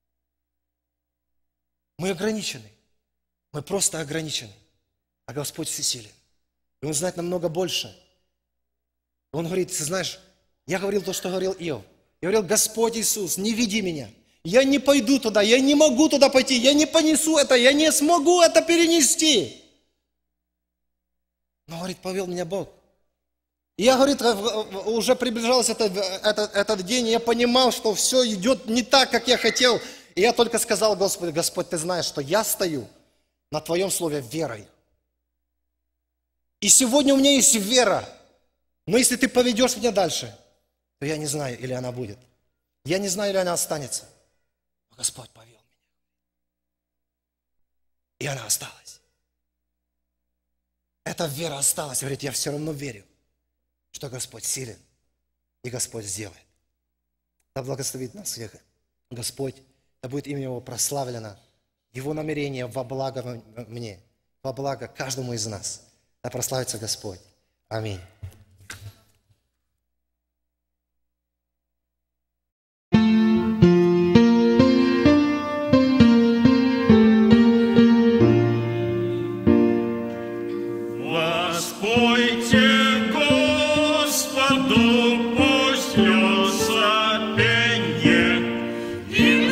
Мы ограничены. Мы просто ограничены. А Господь всесилен. И Он знает намного больше. Он говорит, ты знаешь, я говорил то, что говорил Иов. Я говорил, Господь Иисус, не веди меня. Я не пойду туда, я не могу туда пойти, я не понесу это, я не смогу это перенести. Но, говорит, повел меня Бог. И я, говорит, уже приближался этот, этот, этот день, и я понимал, что все идет не так, как я хотел. И я только сказал Господу, Господь, ты знаешь, что я стою на Твоем слове верой. И сегодня у меня есть вера. Но если Ты поведешь меня дальше, то я не знаю, или она будет. Я не знаю, или она останется. Но Господь повел меня. И она осталась. Эта вера осталась. Говорит, я все равно верю, что Господь силен. И Господь сделает. Да благословит нас всех Господь. Да будет имя Его прославлено. Его намерение во благо мне. Во благо каждому из нас. Да прославится Господь. Аминь. Воспойте Господу, пусть льется пенье, и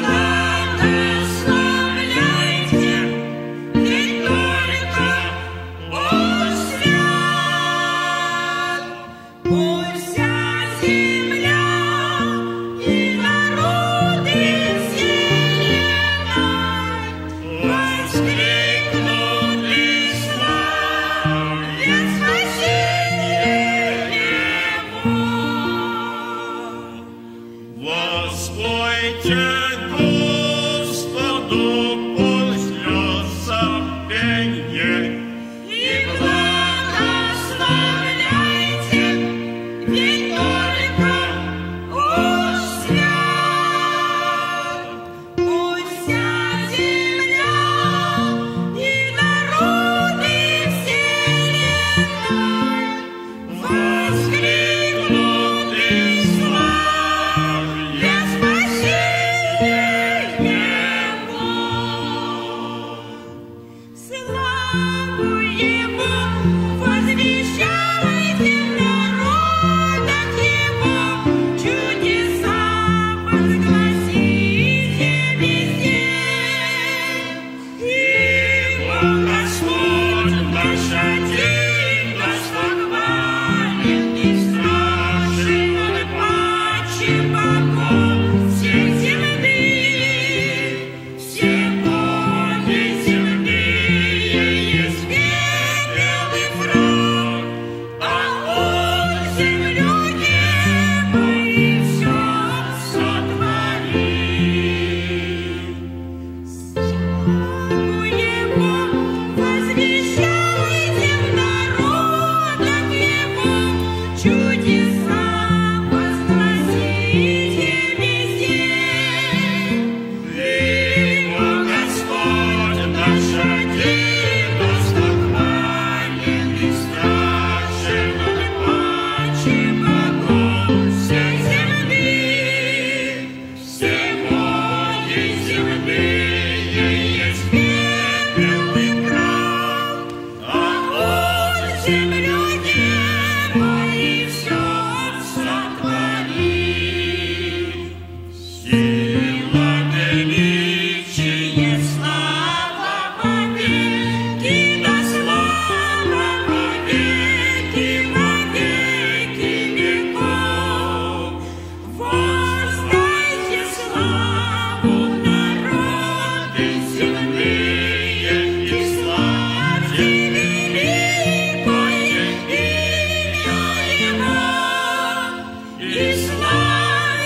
благословляйте, и только Он свят.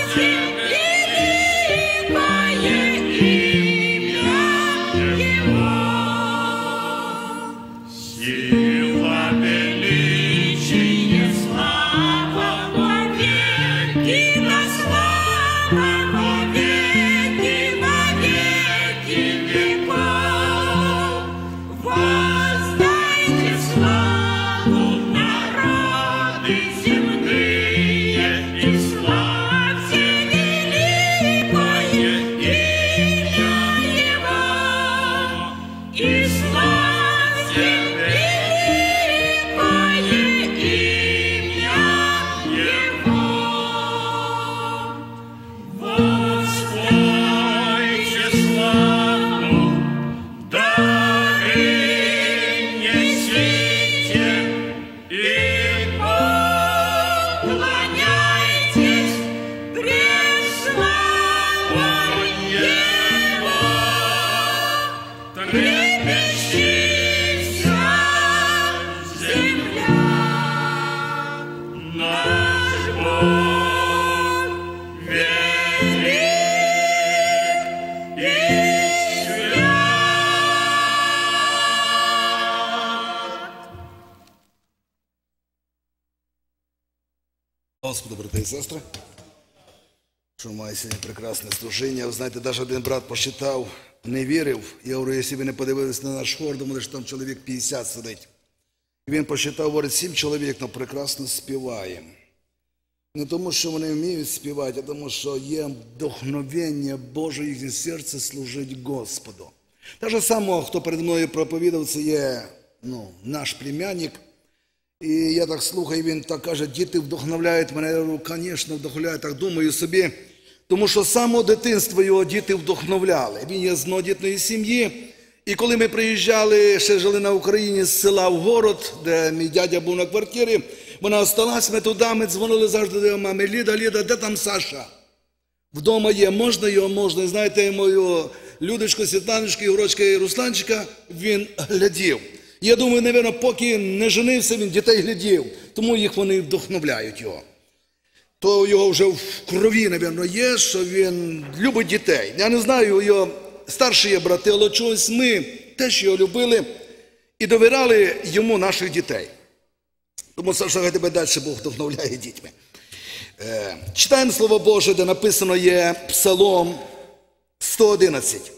Господу, брати і сестри, що має сьогодні прекрасне служіння. Ви знаєте, навіть один брат посчитав, не вірив. Я говорю, якщо ви не подивились на наш хор, думали, що там чоловік п'ятдесят сидить. І він посчитав, говорить, сім чоловік, але прекрасно співаємо. Не тому, що вони вміють співати, а тому, що є вдохновення Боже їхнє серце служить Господу. Те ж саме, хто перед мною проповідав, це є ну, наш племянник. І я так слухаю, він так каже, діти вдохновляють мене. Я говорю, звісно, вдохновляють, так думаю собі. Тому що з самого дитинства його діти вдохновляли. Він є з многодітної сім'ї. І коли ми приїжджали, ще жили на Україні, з села в город, де мій дядя був на квартирі, вона осталась, ми туди, ми дзвонили завжди до мами, Ліда, Ліда, де там Саша? Вдома є, можна його, можна. І знаєте, мою Людочку, Світланочку, Ігорочка і Русланчика, він глядів. Я думаю, напевно, поки не женився, він дітей глядів, тому їх вони вдохновляють його. То його вже в крові, напевно, є, що він любить дітей. Я не знаю, його старші є брати, але чогось ми теж його любили і довіряли йому наших дітей. Тому, Саша, хай тебе далі Бог вдохновляє дітьми. Е, читаємо Слово Боже, де написано є Псалом сто одинадцять.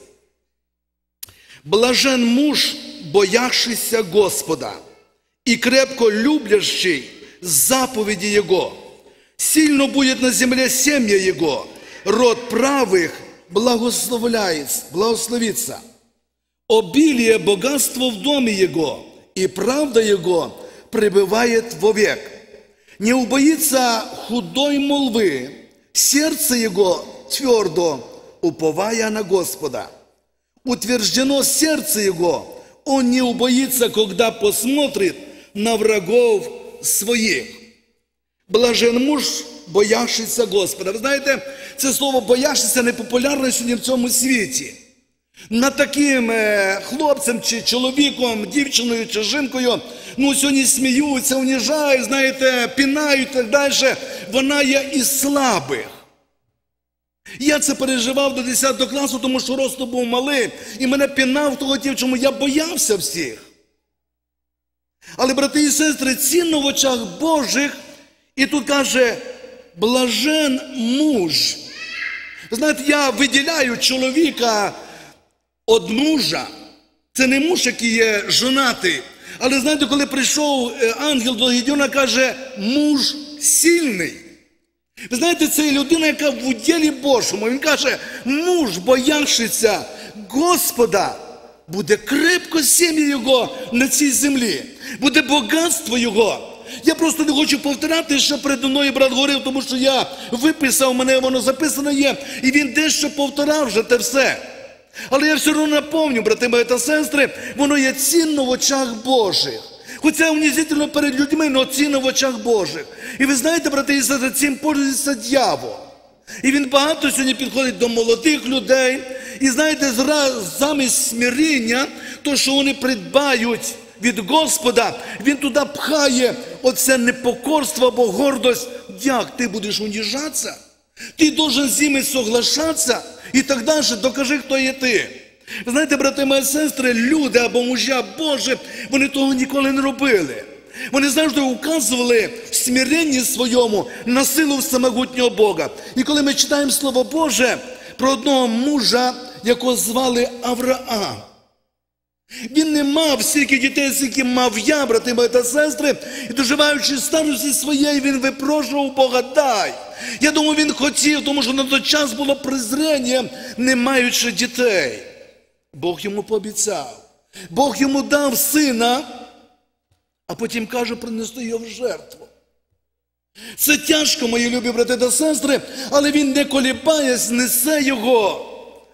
«Блажен муж, боявшийся Господа, и крепко любящий заповеди Его. Сильно будет на земле семья Его, род правых благословляется, благословится. Обилие богатства в доме Его, и правда Его пребывает вовек. Не убоится худой молвы, сердце Его твердо, уповая на Господа. Утверждено сердце Его, Он не убоится, когда посмотрит на врагов своих. Блажен муж, боявшийся Господа». Ви знаєте, це слово «боявшийся» непопулярне сьогодні в цьому світі. Над таким е, хлопцем, чи чоловіком, дівчиною, чи жінкою, ну, сьогодні сміються, уніжають, знаєте, пінають і так далі. Вона є із слабих. Я це переживав до десятого класу, тому що росту був малий, і мене пінав того дівчому, я боявся всіх. Але, брати і сестри, цінно в очах Божих, і тут каже, блажен муж. Ви знаєте, я виділяю чоловіка від мужа. Це не муж, який є жонатий. Але, знаєте, коли прийшов ангел до Гедеона, каже, муж сильний. Ви знаєте, це людина, яка в уділі Божому. Він каже, муж, боявшися Господа, буде крепко сім'я його на цій землі. Буде багатство його. Я просто не хочу повторяти, що передо мною брат говорив, тому що я виписав, у мене воно записано є, і він дещо повторав вже те все. Але я все одно напомню, брати мої та сестри, воно є цінно в очах Божих. Хоча унизительно перед людьми, але цінно в очах Божих. І ви знаєте, брати і сестри, цим пользується дьявол. І він багато сьогодні підходить до молодих людей. І знаєте, замість смиріння, то, що вони придбають від Господа, він туди пхає оце непокорство або гордость. Як ти будеш уніжатися? Ти должен з ними соглашатися і так далі, докажи, хто є ти. Ви знаєте, брати мої сестри, люди або мужа Божі, вони того ніколи не робили. Вони завжди указували в смиренні своєму на силу всемогутнього Бога. І коли ми читаємо Слово Боже про одного мужа, якого звали Авраам, він не мав стільки дітей, скільки мав я, брати мої та сестри, і доживаючи старості своєї, він випрошував Бога, дай. Я думаю, він хотів, тому що на той час було презрення, не маючи дітей. Бог йому пообіцяв. Бог йому дав сина, а потім каже, принести його в жертву. Це тяжко, мої любі брати та сестри, але він, не колібаясь, несе його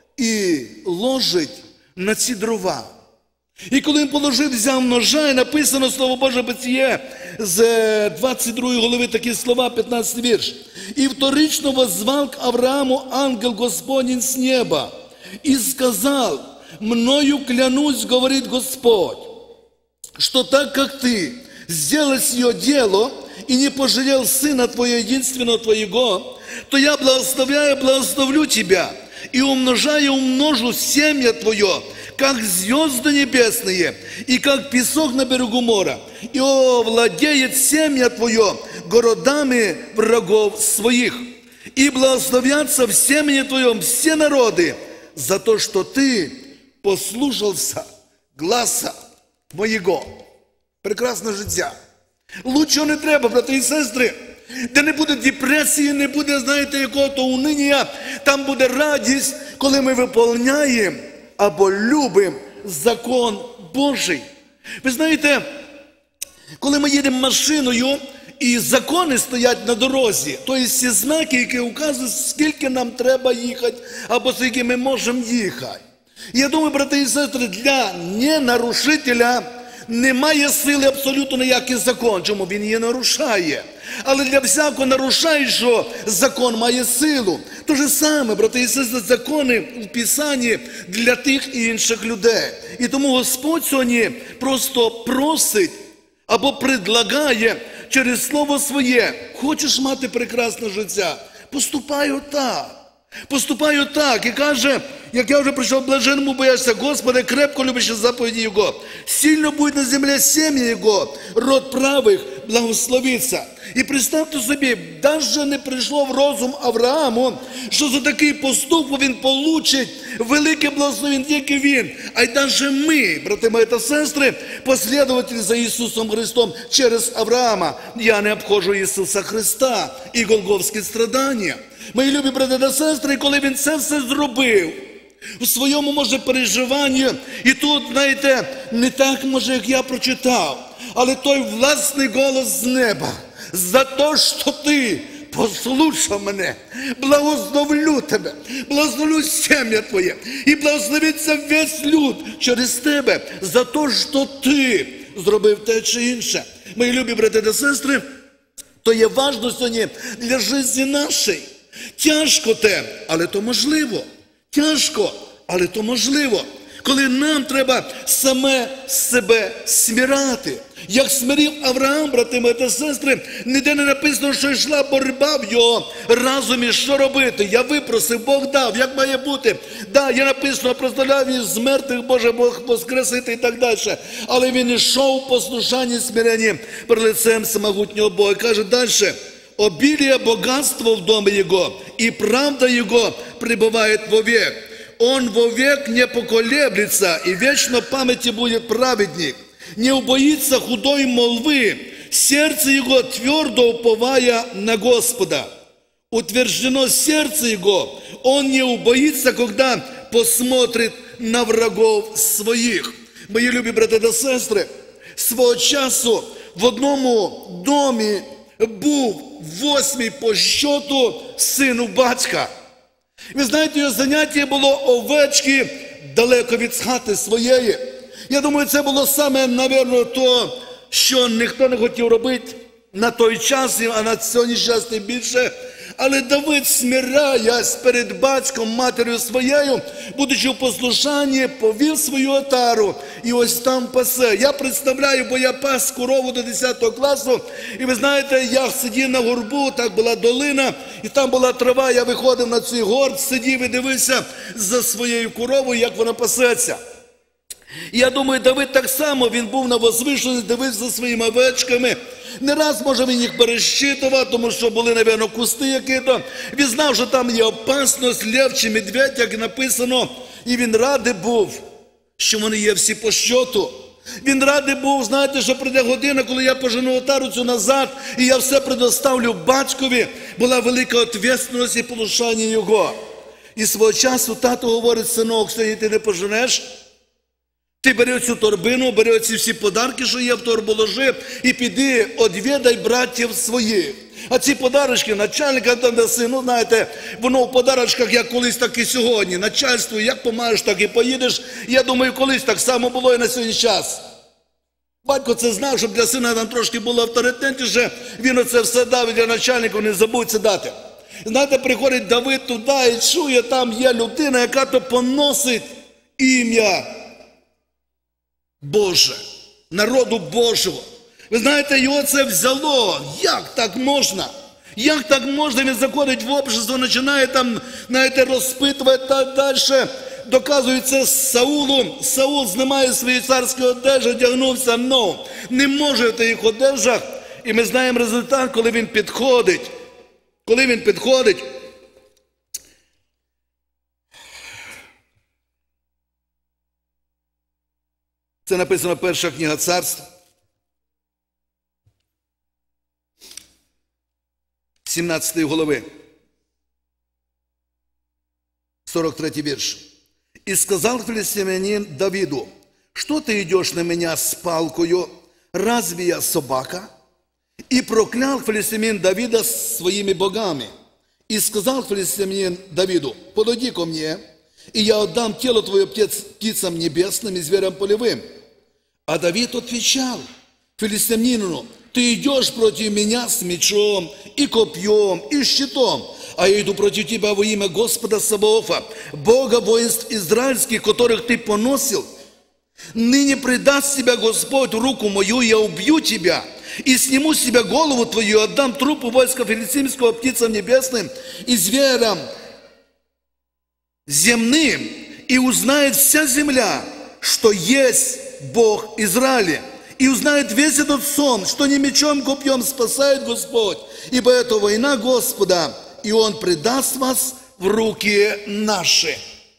і ложить на ці дрова. І коли він положив, взяв ножа, і написано Слово Боже Битіє з двадцять другої глави такі слова, п'ятнадцятий вірш. «І вторично воззвал к Аврааму ангел Господень с неба, и сказал, мною клянусь, говорит Господь, что так как ты сделал сие дело и не пожалел сына твоего единственного твоего, то я благословляю, благословлю тебя, и умножаю, умножу семя твое, как звезды небесные, и как песок на берегу моря, и овладеет семя твое городами врагов своих, и благословятся в семени твоем все народы, за то, что ты послушался гласа моєго». Прекрасне життя. Лучшого не треба, брати і сестри. Де не буде депресії, не буде, знаєте, якого-то униння. Там буде радість, коли ми виповняємо або любимо закон Божий. Ви знаєте, коли ми їдемо машиною, і закони стоять на дорозі, то є всі знаки, які вказують, скільки нам треба їхати, або скільки ми можемо їхати. І я думаю, брати і сестри, для ненарушителя немає сили абсолютно ніякий закон, чому він її нарушає. Але для всякого нарушаючого закон має силу. То же саме, брати і сестри, закони в Писанні для тих і інших людей. І тому Господь сьогодні просто просить або предлагає через Слово Своє: хочеш мати прекрасне життя? Поступай отак. Поступай отак. І каже, як я вже прийшов, блаженному бояшся Господа, крепко любиш заповіді Його. Сильно буде на землі сім'я Його, род правих благословиться. І представте собі, навіть не прийшло в розум Аврааму, що за такий поступ він получить велике благословення, тільки він. А й навіть ми, брати мої та сестри, послідователі за Ісусом Христом через Авраама. Я не обходжу Ісуса Христа і голгофські страдання. Мої любі брати та сестри, коли він це все зробив, у своєму, може, переживанні, і тут, знаєте, не так, може, як я прочитав, але той власний голос з неба: за те, що ти послухав мене, благословлю тебе, благословлю сім'я твоє, і благословиться весь люд через тебе, за те, що ти зробив те чи інше. Мої любі брати та сестри, то є важливо сьогодні для життя нашої. Тяжко те, але то можливо. Тяжко, але то можливо. Коли нам треба саме себе смиряти. Як смирив Авраам, брати мої та сестри, ніде не написано, що йшла боротьба в його разумі, що робити. Я випросив, Бог дав, як має бути. Да, є написано, прославляв із мертвих, Боже, Бог воскресити і так далі. Але він йшов у послушанні, смиренні перед лицем самогутнього Бога. Каже далі: обилие богатства в доме Его, и правда Его пребывает вовек. Он вовек не поколеблется, и вечно в памяти будет праведник. Не убоится худой молвы, сердце Его твердо уповая на Господа. Утверждено сердце Его, Он не убоится, когда посмотрит на врагов своих. Мої любі брати та сестри, свого часу в одному домі був восьмий по счету сину батька. Ви знаєте, його заняття було овечки далеко від хати своєї. Я думаю, це було саме, напевно, то, що ніхто не хотів робити на той час, а на сьогоднішній час тим більше. Але Давид, смиряясь перед батьком, матір'ю своєю, будучи в послушанні, повів свою отару і ось там пасе. Я представляю, бо я пас корову до десятого класу, і ви знаєте, я сидів на горбу, так була долина, і там була трава, я виходив на цей горб, сидів і дивився за своєю коровою, як вона пасеться. І я думаю, Давид так само, він був на возвишенні, дивився за своїми овечками. Не раз, може, він їх пересчитував, тому що були, напевно, кусти які-то. Він знав, що там є опасність, лев чи медведь, як написано. І він радий був, що вони є всі по щоту. Він радий був, знаєте, що прийде година, коли я пожену отару цю назад, і я все предоставлю батькові. Була велика відповідальність і послушання його. І свого часу тато говорить: синок, сьогодні ти не поженеш. Ти бери цю торбину, бери ці всі подарки, що є в торбу, ложи, і піди, одвідай братів своїх. А ці подарочки, начальника там даси, ну, знаєте, воно в подарочках як колись, так і сьогодні. Начальство, як помаєш, так і поїдеш. Я думаю, колись так само було і на сьогодні час. Батько це знав, щоб для сина там трошки було авторитетніше, він оце все дав, і для начальника не забудь це дати. Знаєте, приходить Давид туди і чує, там є людина, яка то поносить ім'я Боже, народу Божого. Ви знаєте, його це взяло. Як так можна? Як так можна? Він заходить в общество, починає там, знаєте, розпитувати та далі. Доказує це з Саулом. Саул знімає свої царські одежі, одягнувся, ну, не може в тих одежах. І ми знаємо результат, коли він підходить. Коли він підходить, це написано перша книга Царств, сімнадцятої глави, сорок третій вірш. «И сказал филистимлянин Давиду: что ты идешь на меня с палкою? Разве я собака? И проклял филистимлянин Давида своими богами. И сказал филистимлянин Давиду: подойди ко мне, и я отдам тело твое птицам небесным и зверям полевым». А Давид отвечал филистимлянину: ты идешь против меня с мечом и копьем и щитом, а я иду против тебя во имя Господа Саваофа, Бога воинств израильских, которых ты поносил. Ныне предаст тебя Господь в руку мою, я убью тебя, и сниму с себя голову твою, отдам трупу войска филистимского птицам небесным и зверям земным, и узнает вся земля, что есть Бог Израиля. И узнает весь этот сон, что не мечом, копьем спасает Господь, ибо это война Господа, и Он предаст вас в руки наші.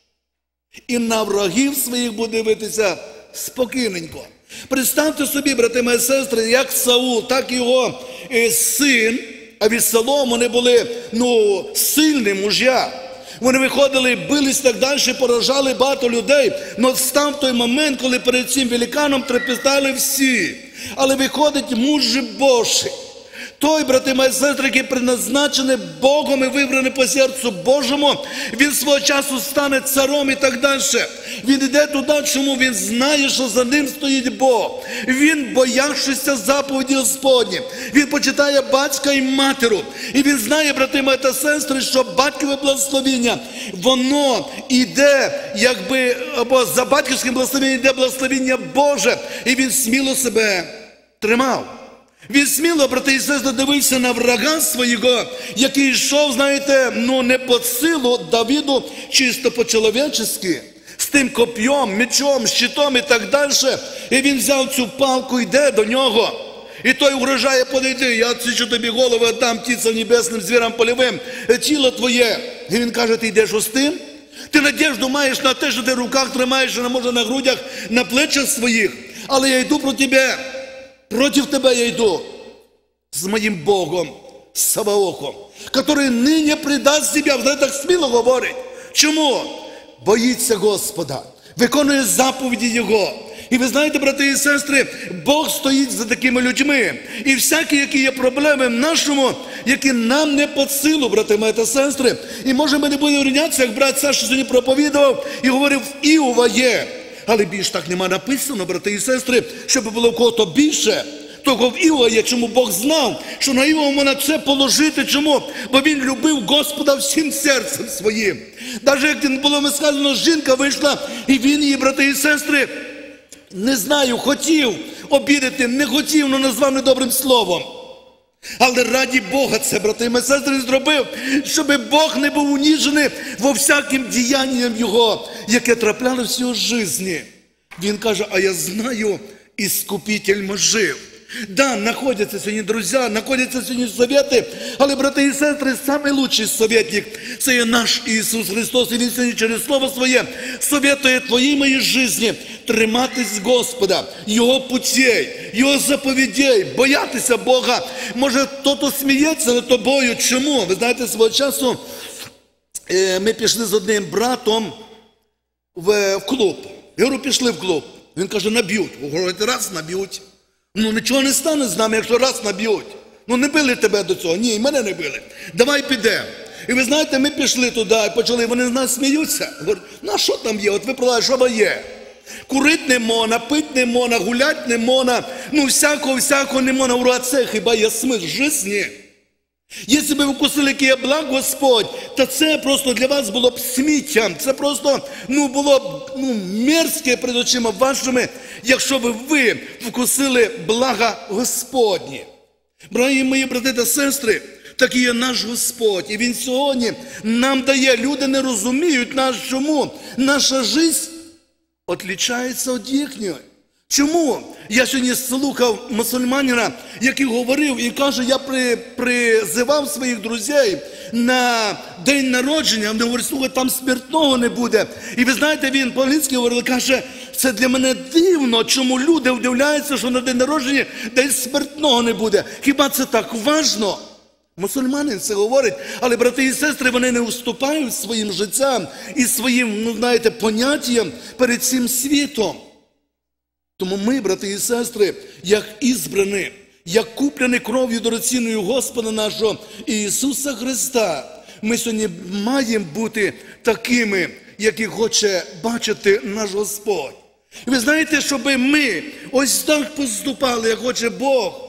І на врагів своїх буде дивитися спокійненько. Представте собі, брати мої сестри, як Саул, так і його син Авісалом, вони були, ну, сильні мужя. Вони виходили, бились так далі, поражали багато людей. Но став той момент, коли перед цим великаном трепетали всі. Але виходить муж Божий. Той, брати мої сестри, який предназначений Богом і вибраний по серцю Божому, він свого часу стане царом і так далі. Він йде туди, чому він знає, що за ним стоїть Бог. Він, боявшися заповіді Господні, він почитає батька і матеру. І він знає, брати мої та сестри, що батькове благословіння, воно йде, якби, або за батьківським благословенням йде благословіння Боже. І він сміло себе тримав. Він сміло, брати і сестри, дивився на врага свого, який йшов, знаєте, ну не по силу Давіду, чисто по-чоловічески, з тим коп'єм, мечом, щитом і так далі. І він взяв цю палку, йде до нього. І той угрожає: подойди, я відсічу тобі голову, отдам птицям небесним, звірам польовим, тіло твоє. І він каже: ти йдеш ось тим? Ти надіжду маєш на те, що ти в руках тримаєш, а не може на грудях, на плечах своїх. Але я йду про тебе. Против тебя я иду с моим Богом, с Саваофом, который ныне предаст тебя. Вона так сміло говорить. Чому? Боїться Господа, виконує заповіді Його. І ви знаєте, брати і сестри, Бог стоїть за такими людьми. І всякі, які є проблеми в нашому, які нам не під силу, брати мої та сестри. І може ми не будемо рівнятися, як брат Саша сьогодні проповідував і говорив: Іова є. Але більш так нема написано, брати і сестри, щоб було в кого-то більше. Того в Іова є, чому Бог знав, що на Іова можна це положити. Чому? Бо він любив Господа всім серцем своїм. Навіть як було сказано, жінка вийшла, і він її, брати і сестри, не знаю, хотів обідати, не хотів, але назвав недобрим словом. Але раді Бога це, брати і сестри, зробив, щоб Бог не був уніжений во всяким діянням Його, яке траплялося в його житті. Він каже, а я знаю, Іскупитель мой жив. Да, знаходяться сьогодні друзі, знаходяться сьогодні совєти, але, брати і сестри, найкращий советник – це є наш Ісус Христос. І Він сьогодні через Слово Своє советує твоїй моїй житті триматись Господа, Його путей, Його заповідей, боятися Бога. Може, хто-то сміється над тобою. Чому? Ви знаєте, свого часу ми пішли з одним братом в клуб. Я говорю, пішли в клуб. Він каже, наб'ють. Говорить, раз наб'ють. Ну, нічого не стане з нами, якщо раз наб'ють. Ну, не били тебе до цього. Ні, мене не били. Давай підемо. І ви знаєте, ми пішли туди і почали, вони з нас сміються. Говорять, ну, а що там є? От ви продали, що вам є? Курить не можна, пить не можна, гулять не можна. Ну, всякого-всякого не можна. Говорю, а це хіба є смисл житті? Якщо б ви вкусили, який є благ Господь, то це просто для вас було б сміттям. Це просто, ну, було б, ну, мерзке перед очима вашими, якщо б ви вкусили блага Господні. Дорогі мої брати та сестри, такий є наш Господь. І Він сьогодні нам дає. Люди не розуміють нас, чому наша життя відрізняється від їхньої. Чому? Я сьогодні слухав мусульманина, який говорив і каже, я при, призивав своїх друзів на день народження, він говорить, слухай, там спиртного не буде. І ви знаєте, він по-англійськи говорив, каже, це для мене дивно, чому люди удивляються, що на день народження десь спиртного не буде. Хіба це так важно? Мусульманин це говорить, але брати і сестри, вони не уступають своїм життям і своїм, ну знаєте, поняттям перед цим світом. Тому ми, брати і сестри, як ізбрані, як куплені кров'ю дорогоцінною Господа нашого Ісуса Христа, ми сьогодні маємо бути такими, які хоче бачити наш Господь. І ви знаєте, щоб ми ось так поступали, як хоче Бог,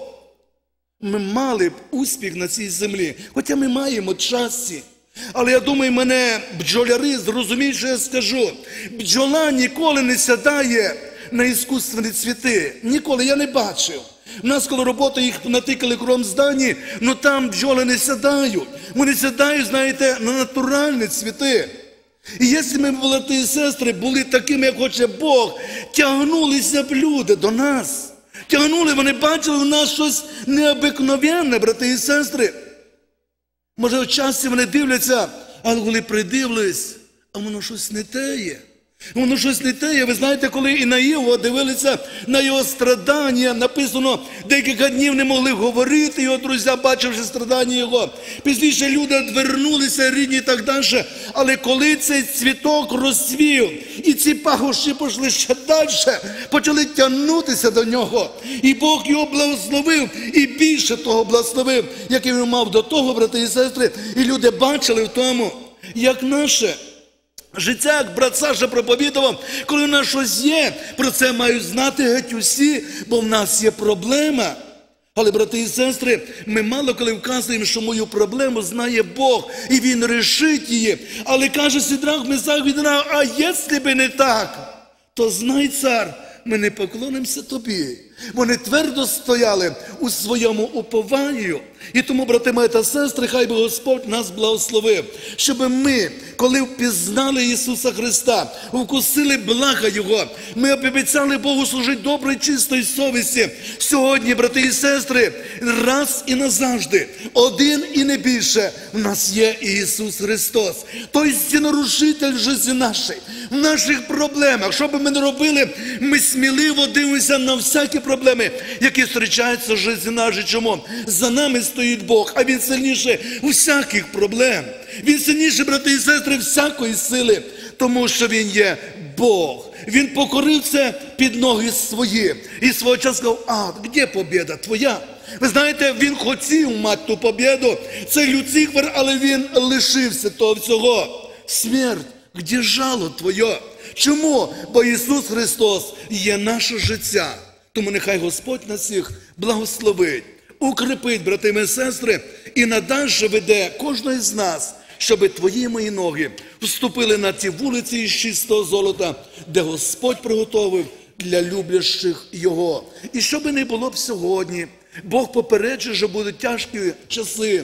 ми мали б успіх на цій землі, хоча ми маємо щастя. Але я думаю, мене бджоляри зрозуміють, що я скажу. Бджола ніколи не сідає на іскусственні цвіти. Ніколи, я не бачив. У нас, коли робота, їх натикали кругом здані, ну там бджоли не сідають. Вони сідають, знаєте, на натуральні цвіти. І якщо ми, брати і сестри, були такими, як хоче Бог, тягнулися б люди до нас. Тягнули, вони бачили у нас щось необикновенне, брати і сестри. Може, в часі вони дивляться, але коли придивились, а воно щось не теє. Воно щось не теє. Ви знаєте, коли і на Іова дивилися на його страдання, написано, декілька днів не могли говорити його друзі, бачивши страдання його. Пізніше люди відвернулися, рідні і так далі. Але коли цей цвіток розцвів, і ці пахощі пішли ще далі, почали тягнутися до нього. І Бог його благословив, і більше того благословив, який він мав до того, брати і сестри. І люди бачили в тому, як наше життя, як брат Саша проповідував, коли в нас щось є, про це мають знати геть усі, бо в нас є проблема. Але, брати і сестри, ми мало коли вказуємо, що мою проблему знає Бог, і Він рішить її. Але каже Сідрах, Месах, Аведnego, а якщо б не так, то знай, цар, ми не поклонимося тобі. Вони твердо стояли у своєму упованню. І тому, брати мої та сестри, хай би Господь нас благословив, щоб ми, коли впізнали Ісуса Христа, вкусили блага Його, ми обіцяли Богу служити доброї, чистої совісті. Сьогодні, брати і сестри, раз і назавжди, один і не більше, в нас є Ісус Христос. Той стінорушитель житті нашої, в наших проблемах. Що би ми не робили, ми сміливо дивимося на всякі проблеми, які зустрічаються в житті нашій. Чому? За нами стоїть Бог, а Він сильніше всяких проблем. Він сильніше, брати і сестри, всякої сили, тому що Він є Бог. Він покорився під ноги свої. І свого часу сказав, а, де побєда твоя? Ви знаєте, він хотів мати ту побєду. Це Люцифер, але він лишився того всього. Смерть, де жало твоє? Чому? Бо Ісус Христос є наше життя. Тому нехай Господь нас всіх благословить, укріпить, брати і сестри, і надальше веде кожного з нас, щоби твої і мої ноги вступили на ті вулиці із чистого золота, де Господь приготовив для люблящих Його. І що би не було б сьогодні, Бог попереджує, що будуть тяжкі часи,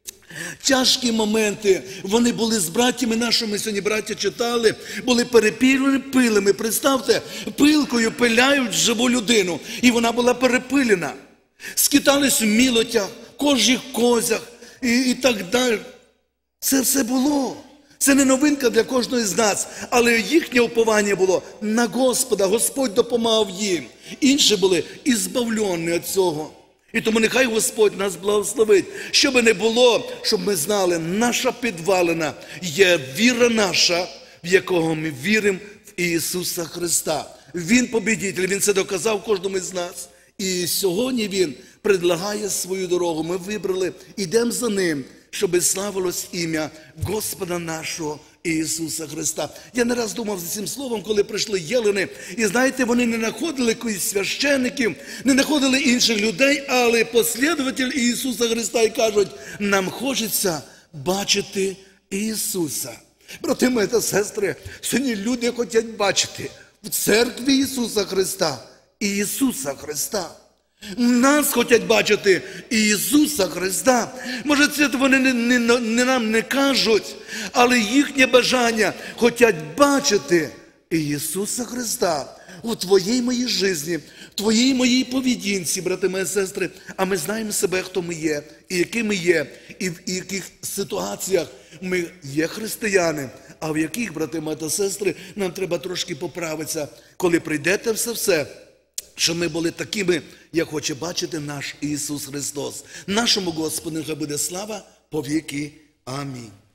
тяжкі моменти. Вони були з братями нашими, сьогодні браття читали, були перепилені пилами. Представте, пилкою пиляють живу людину, і вона була перепилена. Скитались в мілотях, кожних козях і, і так далі. Це все було. Це не новинка для кожного з нас, але їхнє уповання було на Господа, Господь допомагав їм. Інші були ізбавлені від цього. І тому нехай Господь нас благословить. Що би не було, щоб ми знали, наша підвалина є віра наша, в якого ми віримо в Ісуса Христа. Він побідитель, Він це доказав кожному з нас. І сьогодні Він предлагає свою дорогу. Ми вибрали, ідемо за Ним, щоб славилось ім'я Господа нашого Ісуса Христа. Я не раз думав за цим словом, коли прийшли єлени. І знаєте, вони не знаходили якихось священиків, не знаходили інших людей, але послідователь Ісуса Христа і кажуть, нам хочеться бачити Ісуса. Брати мої та сестри, сьогодні люди хочуть бачити в церкві Ісуса Христа Ісуса Христа. Нас хочуть бачити Ісуса Христа. Може, це вони не, не, не нам не кажуть, але їхнє бажання хочуть бачити Ісуса Христа у твоїй моїй житті, в твоїй моїй поведінці, брати мої сестри. А ми знаємо себе, хто ми є, і які ми є, і в яких ситуаціях ми є християни, а в яких, брати мої та сестри, нам треба трошки поправитися. Коли прийдете все-все, що ми були такими, як хоче бачити наш Ісус Христос. Нашому Господу нехай буде слава повіки. Амінь.